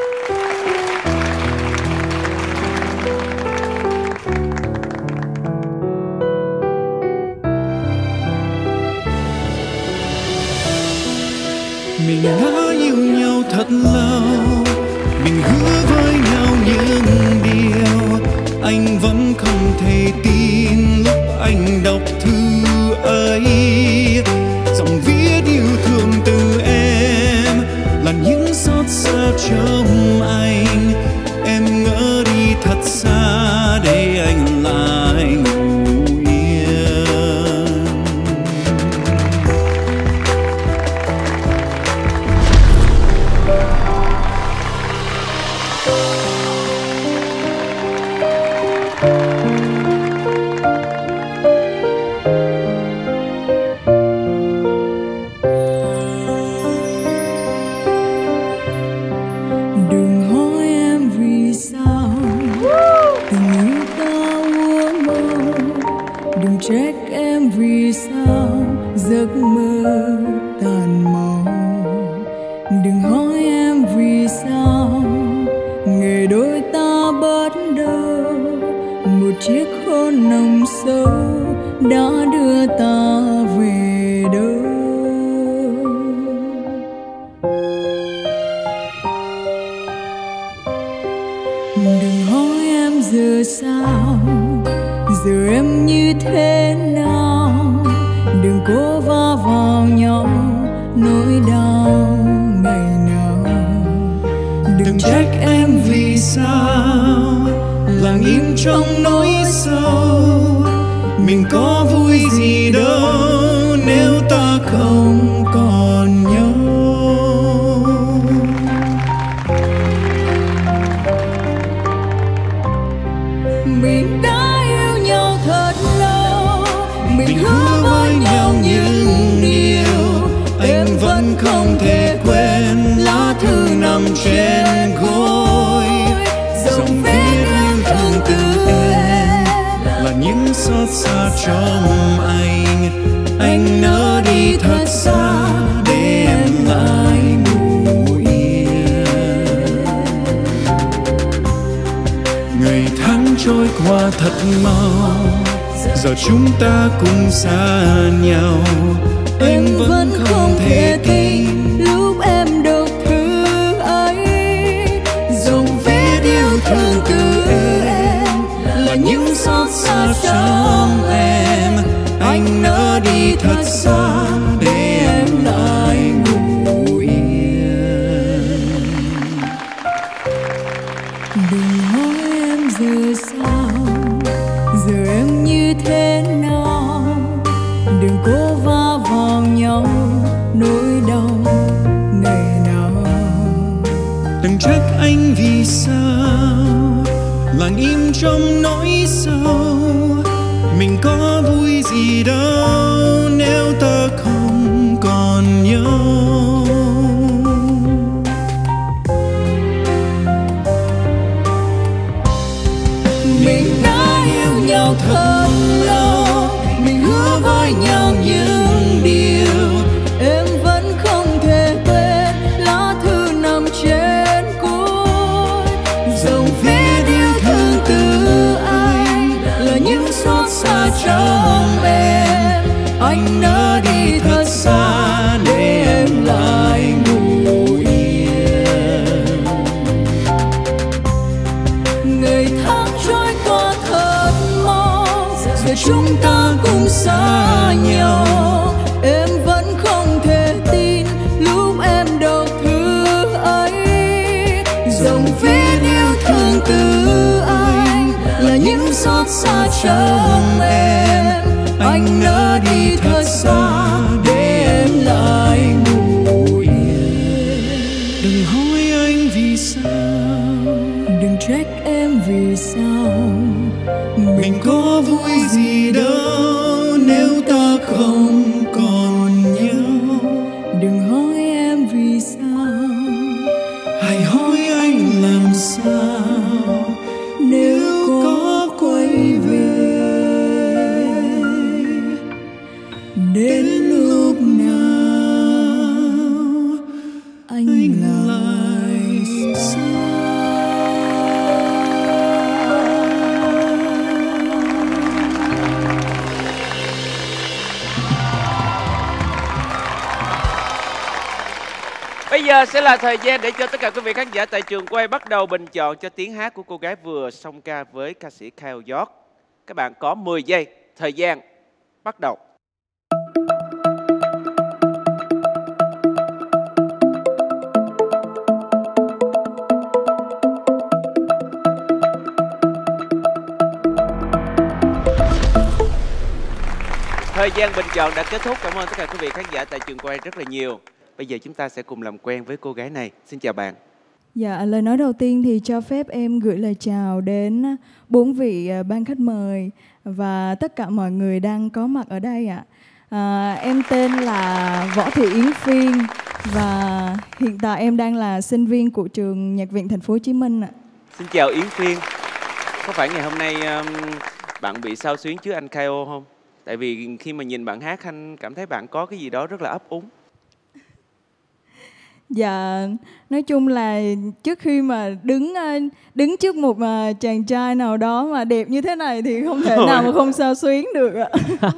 Mình đã yêu nhau thật lâu, mình hứa với nhau những điều anh vẫn không thể tin lúc anh đọc thư ấy. Dòng viết yêu thương từ em là những xót xa trong anh. Em ngỡ đi thật xa để anh lại ngủ yên. Đừng hỏi em vì sao tình yêu ta úa mơ, đừng trách em vì sao giấc mơ tàn màu. Đừng hỏi em vì sao ngày đôi ta bất đâu, một chiếc hôn nồng sâu đã đưa ta về đâu. Đừng hỏi em giờ sao, giờ em như thế nào. Đừng cố va vào nhau nỗi đau ngày nào. Đừng trách em vì sao lặng im trong nỗi sâu. Mình có vui gì đâu nếu ta không còn nhau. Mình đã yêu nhau thật lâu, mình hứa với nhau những điều anh vẫn không thể quên. Lá thư nằm trên gối, dòng viết yêu thương từ em là những xót xa trong anh. Anh nỡ đi thật xa để em lại ngủ yên. Ngày tháng trôi qua thật mau, giờ chúng ta cùng xa nhau. Anh vẫn không thể tin lúc em đọc thư ấy. Dòng viết yêu thương từ em là những xót xa trong em. Anh nỡ đi thật xa để em lại ngủ yên. Đừng hỏi em giờ sao, giờ em như thế nào. Đừng cố va vào nhau nỗi đau ngày nào. Đừng trách anh vì sao lặng im trong nỗi sâu. Mình có vui gì đâu nếu ta không còn nhau. Mình đã yêu nhau thật lâu, mình hứa với nhau những điều em vẫn không thể quên. Lá thư nằm trên gối, dòng viết yêu thương từ anh là những xót xa trong em. Anh nỡ đi thật xa để em lại ngủ yên. Ngày tháng trôi qua thật mau, giờ chúng ta cùng xa nhau. Em vẫn không thể tin lúc em đọc thư ấy. Dòng viết yêu thương từ anh là những xót xa trong em. Anh nỡ đi thật xa để em lại ngủ yên. Đừng hỏi anh vì sao, đừng trách em vì sao. Mình có vui gì đâu nếu ta không còn nhau. Đừng hỏi em vì sao, hãy hỏi anh làm sao nếu có quay về. Đến lúc nào anh lại xa. Bây giờ sẽ là thời gian để cho tất cả quý vị khán giả tại trường quay bắt đầu bình chọn cho tiếng hát của cô gái vừa song ca với ca sĩ Kyle York. Các bạn có mười giây, thời gian bắt đầu. Thời gian bình chọn đã kết thúc. Cảm ơn tất cả quý vị khán giả tại trường quay rất là nhiều. Bây giờ chúng ta sẽ cùng làm quen với cô gái này. Xin chào bạn. Dạ, lời nói đầu tiên thì cho phép em gửi lời chào đến bốn vị ban khách mời và tất cả mọi người đang có mặt ở đây ạ. À, em tên là Võ Thị Yến Phiên và hiện tại em đang là sinh viên của trường Nhạc viện Thành phố Hồ Chí Minh ạ. Xin chào Yến Phiên. Có phải ngày hôm nay um, bạn bị xao xuyến trước anh ca o không? Tại vì khi mà nhìn bạn hát anh cảm thấy bạn có cái gì đó rất là ấp úng. Dạ, nói chung là trước khi mà đứng đứng trước một chàng trai nào đó mà đẹp như thế này thì không thể nào mà không xao xuyến được ạ.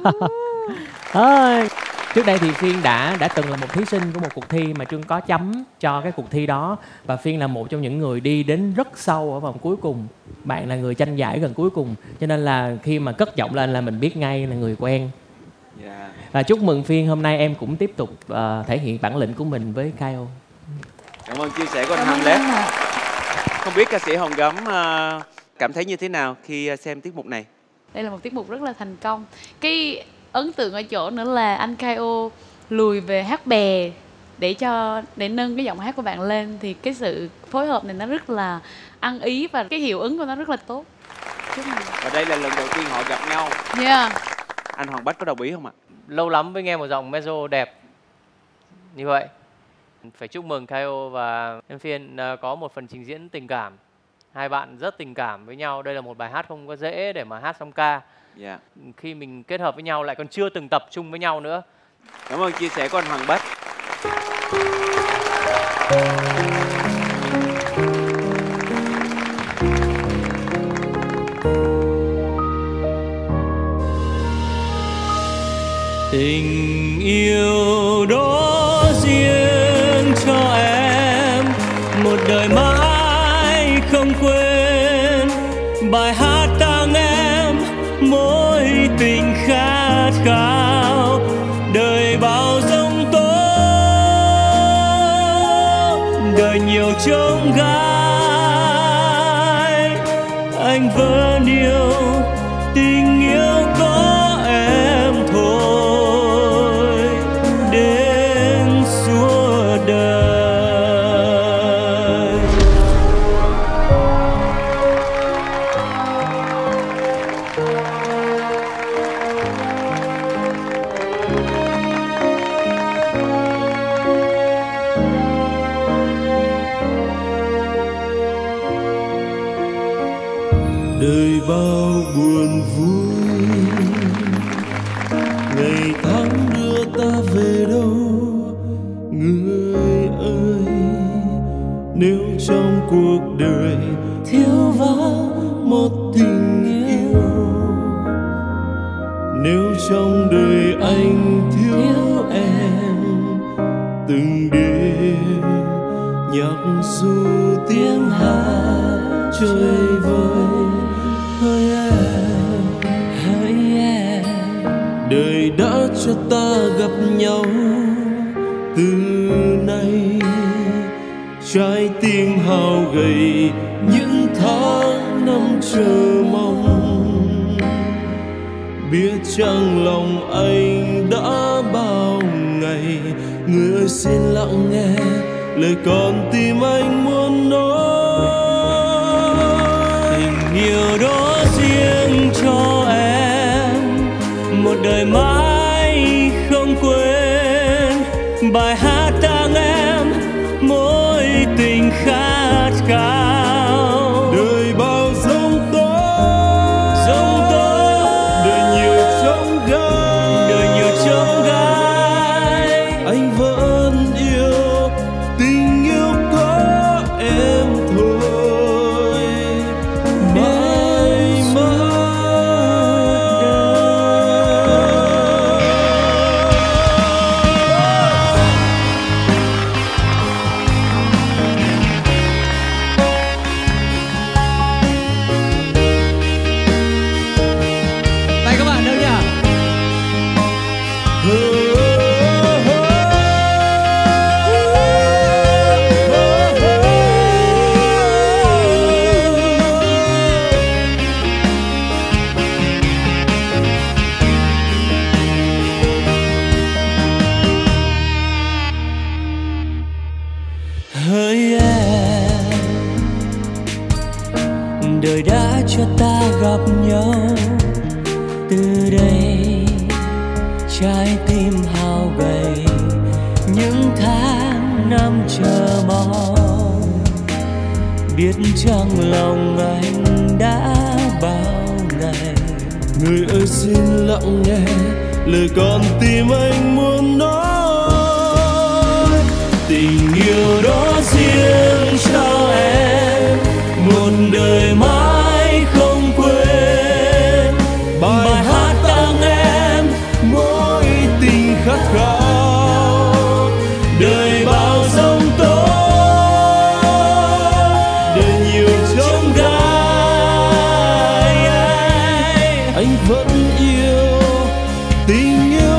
À, trước đây thì Phiên đã đã từng là một thí sinh của một cuộc thi mà Trương có chấm cho cái cuộc thi đó. Và Phiên là một trong những người đi đến rất sâu ở vòng cuối cùng. Bạn là người tranh giải gần cuối cùng. Cho nên là khi mà cất giọng lên là mình biết ngay là người quen. Dạ. Và chúc mừng Phiên, hôm nay em cũng tiếp tục uh, thể hiện bản lĩnh của mình với ca o. Cảm ơn chia sẻ của anh Hamlet. Không biết ca sĩ Hồng Gấm uh, cảm thấy như thế nào khi uh, xem tiết mục này? Đây là một tiết mục rất là thành công. Cái ấn tượng ở chỗ nữa là anh ca o lùi về hát bè để cho để nâng cái giọng hát của bạn lên, thì cái sự phối hợp này nó rất là ăn ý và cái hiệu ứng của nó rất là tốt. Và đây là lần đầu tiên họ gặp nhau. Yeah. Anh Hoàng Bách có đồng ý không ạ? Lâu lắm mới nghe một giọng mezzo đẹp như vậy. Phải chúc mừng ca o và em Phiên có một phần trình diễn tình cảm. Hai bạn rất tình cảm với nhau. Đây là một bài hát không có dễ để mà hát song ca. Yeah. Khi mình kết hợp với nhau lại còn chưa từng tập trung với nhau nữa. Cảm ơn chia sẻ của anh Hoàng Bách. Tình yêu đó riêng cho em, một đời mãi không quên. Bài hát tặng em mối tình khát khao, đời bao giông tố, đời nhiều chông gai. Anh vẫn yêu tình yêu có em thôi, đến suốt đời. Đời bao buồn vui, ngày tháng đưa ta về đâu người ơi. Nếu trong cuộc đời thiếu vắng một tình yêu, nếu trong đời anh thiếu em, từng đêm nhạc ru tiếng hát trôi vơi. Hỡi em, hỡi em, đời đã cho ta gặp nhau. Từ nay trái tim hao gầy, những tháng năm chờ mong. Biết chăng lòng anh đã bao ngày, người ơi xin lặng nghe lời con tim anh muốn nói. Tình yêu đó riêng cho em, một đời mãi không quên. Bài hát tặng em mối tình khát khao, đời bao giông tố, giông tố, đời nhiều chông gai, đời nhiều chông gai. Anh vẫn yêu tình yêu có em thôi, mãi mãi. Tay các bạn đâu nhỉ? Hỡi em, đời đã cho ta gặp nhau. Từ đây trái tim hao gầy, những tháng năm chờ mong. Biết chăng lòng anh đã bao ngày, người ơi xin lặng nghe lời con tim anh muốn nói. Tình yêu đó riêng cho em, một đời mãi không quên. Bài hát tặng em mối tình khát khao, đời bao giông tố, đời nhiều chông gai. Anh vẫn yêu tình yêu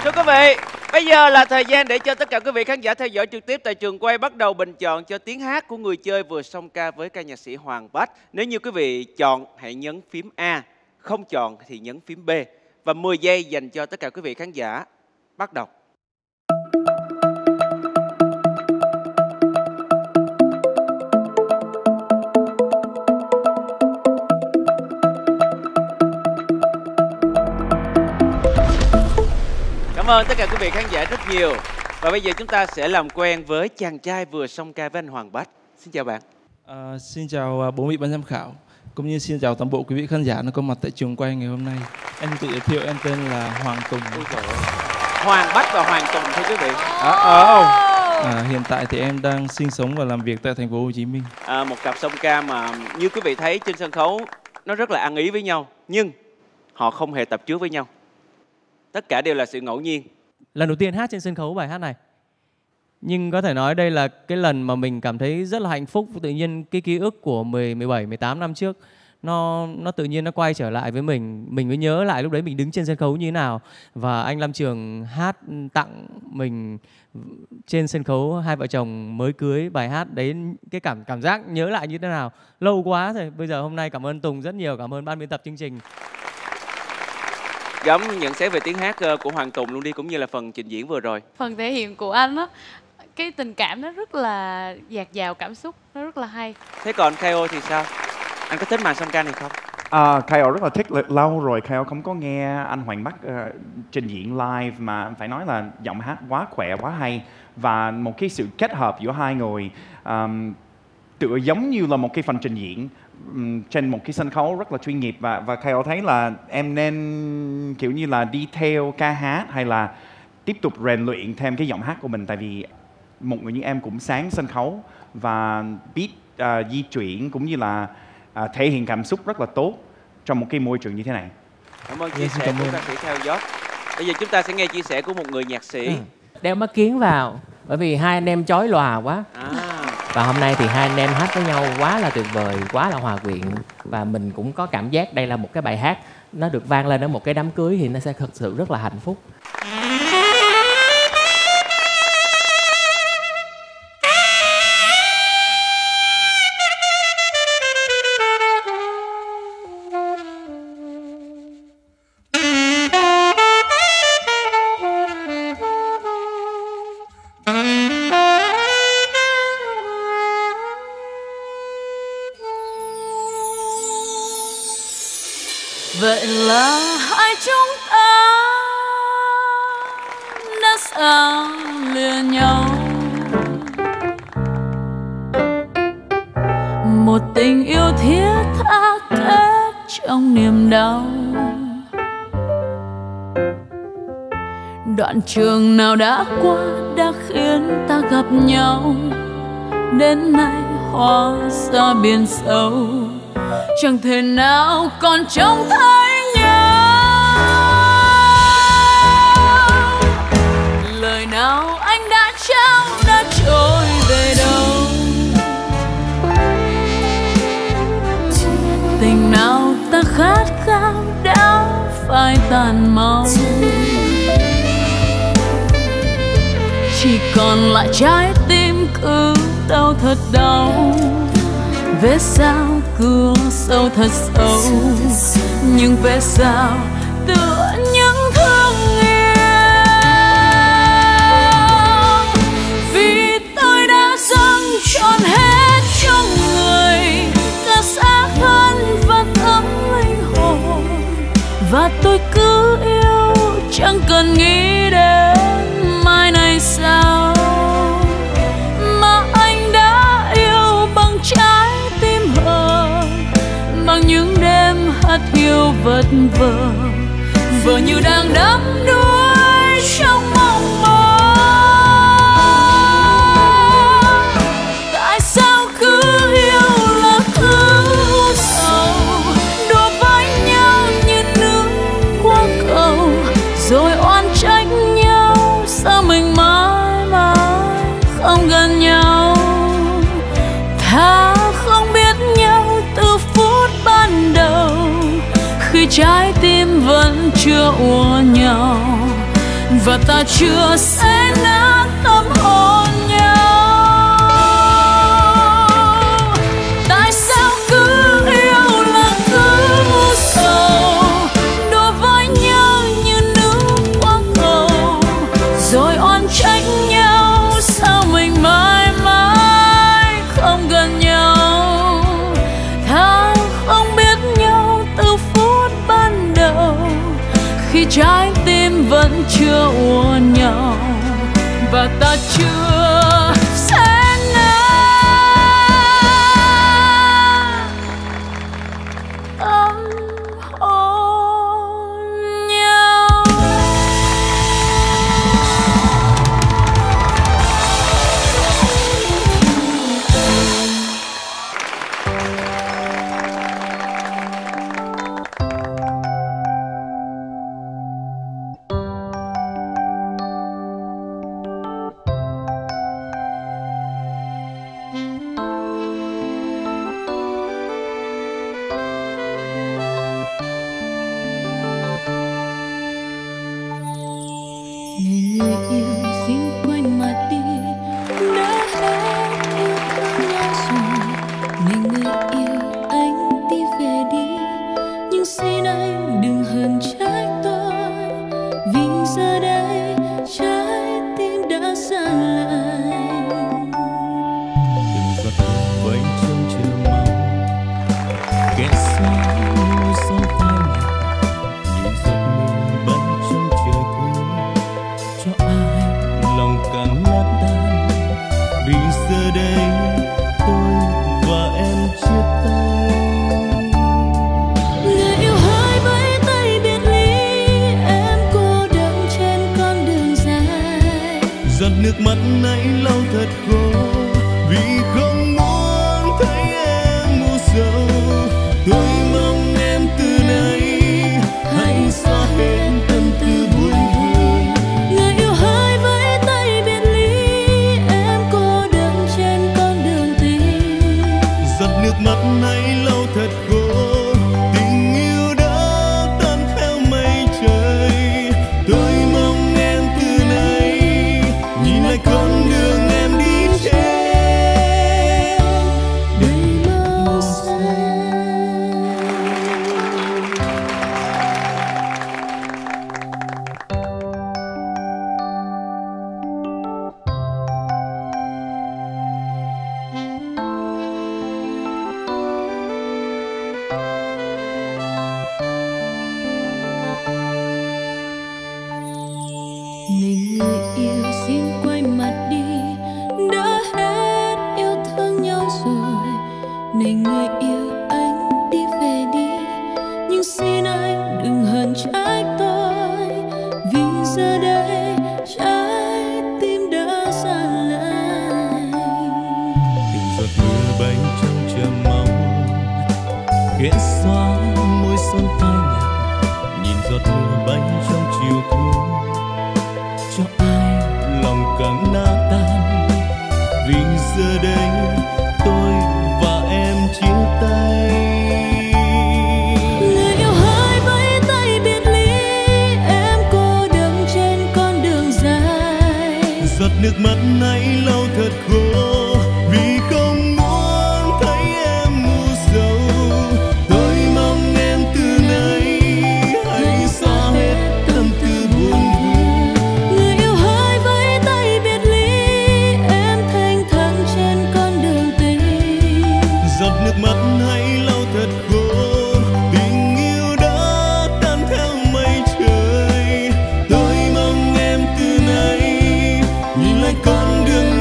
Thưa quý vị, bây giờ là thời gian để cho tất cả quý vị khán giả theo dõi trực tiếp tại trường quay bắt đầu bình chọn cho tiếng hát của người chơi vừa song ca với ca nhạc sĩ Hoàng Bách. Nếu như quý vị chọn, hãy nhấn phím A, không chọn thì nhấn phím B. Và mười giây dành cho tất cả quý vị khán giả. Bắt đầu. Cảm ơn tất cả quý vị khán giả rất nhiều. Và bây giờ chúng ta sẽ làm quen với chàng trai vừa song ca với anh Hoàng Bách. Xin chào bạn. À, xin chào bốn vị ban giám khảo, cũng như xin chào toàn bộ quý vị khán giả nó có mặt tại trường quay ngày hôm nay. Em tự giới thiệu, em tên là Hoàng Tùng. Hoàng Bách và Hoàng Tùng thưa quý vị. À, à, à, hiện tại thì em đang sinh sống và làm việc tại thành phố Hồ Chí Minh. À, một cặp song ca mà như quý vị thấy trên sân khấu nó rất là ăn ý với nhau, nhưng họ không hề tập trước với nhau. Tất cả đều là sự ngẫu nhiên. Lần đầu tiên hát trên sân khấu bài hát này, nhưng có thể nói đây là cái lần mà mình cảm thấy rất là hạnh phúc. Tự nhiên cái ký ức của mười, mười bảy, mười tám năm trước nó nó tự nhiên nó quay trở lại với mình. Mình mới nhớ lại lúc đấy mình đứng trên sân khấu như thế nào. Và anh Lam Trường hát tặng mình trên sân khấu hai vợ chồng mới cưới bài hát đấy, cái cảm cảm giác nhớ lại như thế nào. Lâu quá rồi. Bây giờ hôm nay cảm ơn Tùng rất nhiều, cảm ơn ban biên tập chương trình. Gấm nhận xét về tiếng hát của Hoàng Tùng luôn đi, cũng như là phần trình diễn vừa rồi. Phần thể hiện của anh á, cái tình cảm nó rất là dạt dào cảm xúc, nó rất là hay. Thế còn ca o thì sao? Anh có thích màn song ca này không? À, ca o rất là thích, lâu rồi ca o không có nghe anh Hoàng Bách uh, trình diễn live, mà phải nói là giọng hát quá khỏe, quá hay. Và một cái sự kết hợp giữa hai người um, tựa giống như là một cái phần trình diễn um, trên một cái sân khấu rất là chuyên nghiệp. Và và ca o thấy là em nên kiểu như là đi theo ca hát hay là tiếp tục rèn luyện thêm cái giọng hát của mình. Tại vì một người như em cũng sáng sân khấu và biết uh, di chuyển cũng như là uh, thể hiện cảm xúc rất là tốt trong một cái môi trường như thế này. Cảm ơn chia sẻ của ca sĩ Theo Gió. Bây giờ chúng ta sẽ nghe chia sẻ của một người nhạc sĩ. Ừ. Đeo mắt kiến vào, bởi vì hai anh em chói lòa quá. À. Và hôm nay thì hai anh em hát với nhau quá là tuyệt vời, quá là hòa quyện. Và mình cũng có cảm giác đây là một cái bài hát nó được vang lên ở một cái đám cưới thì nó sẽ thật sự rất là hạnh phúc. Vậy là hai chúng ta đã xa lìa nhau, một tình yêu thiết tha kết trong niềm đau. Đoạn trường nào đã qua đã khiến ta gặp nhau, đến nay hóa ra biển sâu, chẳng thể nào còn trông thấy nhau. Lời nào anh đã trao đã trôi về đâu, tình nào ta khát khao đã phai tàn mau. Chỉ còn lại trái tim cứ đau thật đau, vết sao cưa sâu thật sâu, nhưng vết sao tựa những thương yêu. Vì tôi đã dâng trọn hết cho người, cả xác thân và tấm linh hồn, và tôi cứ yêu chẳng cần nghĩ đến mai này sao. Mà anh đã yêu bằng trái tim hờ, bằng những đêm hát hiu vật vờ, vờ như đang đắm đuối trong mộng mơ. Tại sao cứ yêu là cứ sầu, đùa với nhau như nước qua cầu, rồi oan trách nhau sao mình mãi mãi không gần nhau. Thà không biết nhau từ phút ban đầu, khi trái tim vẫn chưa ùa nhau, và ta chưa xé nát tâm hồn nhau. Tại sao cứ yêu là cứ u sầu, đổ với nhau như nước qua cầu, rồi oan trách nhau sao mình mãi mãi không gần nhau. Thà không biết nhau từ phút ban đầu, khi trái tim vẫn chưa uốn nhau và ta chưa sẽ nát tâm hồn nhau. Này người yêu xin quay mặt đi, đã hết yêu thương nhau rồi. Này người yêu anh đi về đi, nhưng xin anh đừng hờn trách tôi, vì giờ đây trái tim đã xa lạnh. Từng giọt nước vơi trong chờ mong, ghé xa môi son phai nhạt, nhìn giọt mưa bay trong trời thu, cho ai lòng càng nát tan. Vì giờ đây tôi và em chia tay. Người yêu hỡi vẫy tay biệt ly, em cô đơn trên con đường dài. Giọt nước mắt nãy lau thật khô, vì không muốn thấy em u sầu. Tôi mong em từ nay hãy xóa hết tâm tư buồn vui. Người yêu hỡi vẫy tay biệt ly, em cô đơn trên con đường tình. Giọt nước mắt nãy lau thật khô, tình yêu đã tan theo mây trời. Tôi mong em từ nay nhìn lại con đường em đi trên đầy màu xanh. Này người yêu xin quay mặt đi, đã hết yêu thương nhau rồi. Này người yêu anh đi về đi, nhưng xin anh đừng hờn trách tôi, vì giờ đây trái tim đã xa lạnh. Từng giọt mưa bay trong chờ mong, ghé xóa môi son phai nhạt, nhìn giọt mưa bay trong chiều thu, cho ai lòng càng nát tan. Vì giờ đây tôi và em chia tay. Người yêu hỡi vẫy tay biệt ly, em cô đơn trên con đường dài. Giọt nước mắt nãy lau thật khô, vì không muốn thấy em u sầu. Tôi mong em từ nay hãy xóa hết tâm tư buồn vui. Người yêu hỡi vẫy tay biệt ly, em thanh thản trên con đường tình. Giọt nước mắt hãy lau thật khô, tình yêu đã tan theo mây trời. Tôi mong em từ nay nhìn lại con đường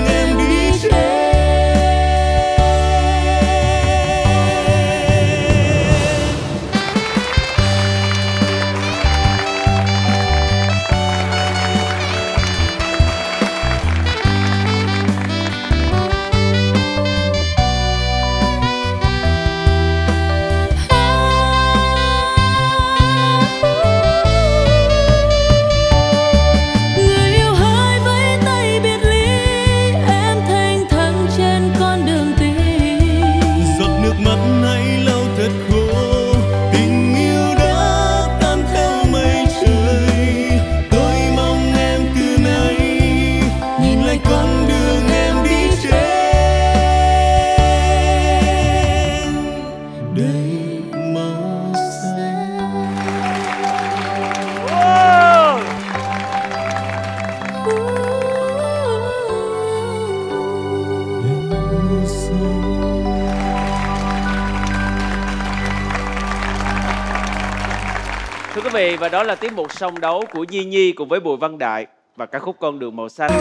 vị, và đó là tiết mục song đấu của Nhi Nhi cùng với Bùi Văn Đại và ca khúc Con Đường Màu Xanh.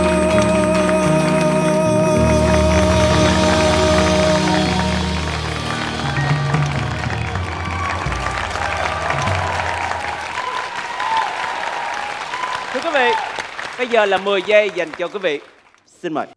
Thưa quý vị, bây giờ là mười giây dành cho quý vị. Xin mời.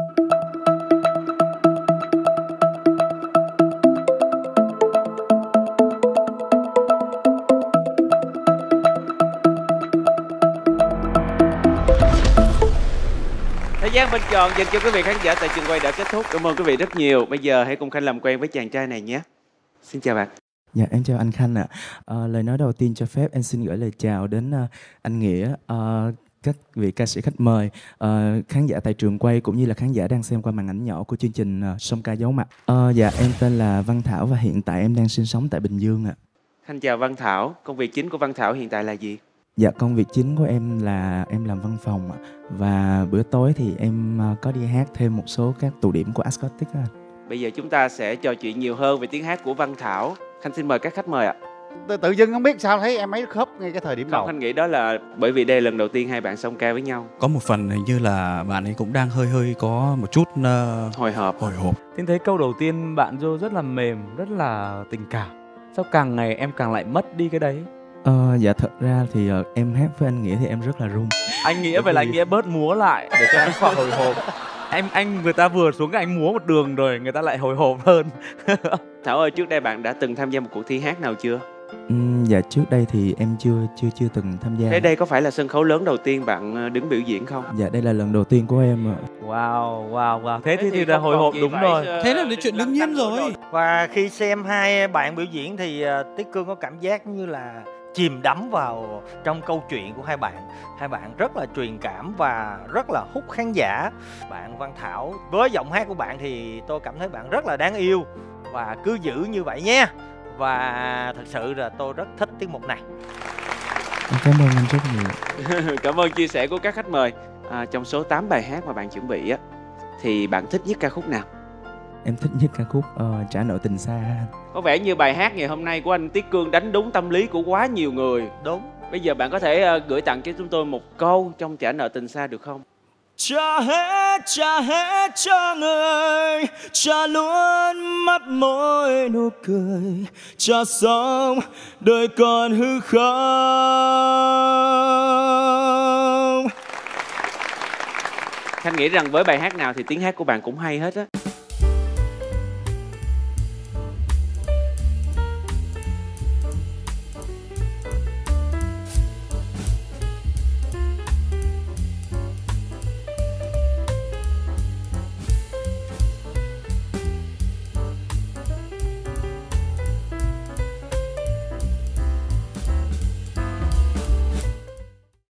Thời gian bình chọn dành cho quý vị khán giả tại trường quay đã kết thúc. Cảm ơn quý vị rất nhiều. Bây giờ hãy cùng Khanh làm quen với chàng trai này nhé. Xin chào bạn. Dạ em chào anh Khanh ạ. À, lời nói đầu tiên cho phép em xin gửi lời chào đến uh, anh Nghĩa, uh, các vị ca sĩ khách mời, uh, khán giả tại trường quay cũng như là khán giả đang xem qua màn ảnh nhỏ của chương trình uh, Song Ca Giấu Mặt. Uh, dạ em tên là Văn Thảo và hiện tại em đang sinh sống tại Bình Dương ạ. Khanh chào Văn Thảo. Công việc chính của Văn Thảo hiện tại là gì? Dạ công việc chính của em là em làm văn phòng ạ. Và bữa tối thì em uh, có đi hát thêm một số các tụ điểm của Ascotic á. Bây giờ chúng ta sẽ trò chuyện nhiều hơn về tiếng hát của Văn Thảo. Khanh xin mời các khách mời ạ. Tự, tự dưng không biết sao thấy em ấy khớp ngay cái thời điểm Không, đầu. Khanh nghĩ đó là bởi vì đây là lần đầu tiên hai bạn song ca với nhau. Có một phần hình như là bạn ấy cũng đang hơi hơi có một chút uh, hồi hộp. Hồi hộp. Tiên thấy câu đầu tiên bạn vô rất là mềm, rất là tình cảm. Sao càng ngày em càng lại mất đi cái đấy? Ờ, dạ thật ra thì uh, em hát với anh Nghĩa thì em rất là run. Anh Nghĩa vậy là anh Nghĩa bớt múa lại để cho anh khỏi hồi hộp. Em anh người ta vừa xuống cái anh múa một đường rồi người ta lại hồi hộp hơn. Thảo ơi, trước đây bạn đã từng tham gia một cuộc thi hát nào chưa? Uhm, dạ trước đây thì em chưa chưa chưa từng tham gia. Thế đây có phải là sân khấu lớn đầu tiên bạn đứng biểu diễn không? Dạ đây là lần đầu tiên của em ạ. Wow, wow, wow. Thế, Thế thì, thì là hồi hộp đúng rồi. Thế là chuyện đương nhiên rồi. Và khi xem hai bạn biểu diễn thì uh, Tiết Cương có cảm giác như là chìm đắm vào trong câu chuyện của hai bạn. Hai bạn rất là truyền cảm và rất là hút khán giả. Bạn Văn Thảo, với giọng hát của bạn thì tôi cảm thấy bạn rất là đáng yêu. Và cứ giữ như vậy nhé. Và thật sự là tôi rất thích tiết mục này. Cảm ơn anh rất nhiều. Cảm ơn chia sẻ của các khách mời. À, trong số tám bài hát mà bạn chuẩn bị á, thì bạn thích nhất ca khúc nào? Em thích nhất ca khúc uh, Trả Nợ Tình Xa. Có vẻ như bài hát ngày hôm nay của anh Tiết Cương đánh đúng tâm lý của quá nhiều người. Đúng. Bây giờ bạn có thể uh, gửi tặng cho chúng tôi một câu trong Trả Nợ Tình Xa được không? Trả hết, trả hết cho người, trả luôn mắt môi nụ cười, trả xong đời còn hư không. Khanh nghĩ rằng với bài hát nào thì tiếng hát của bạn cũng hay hết á.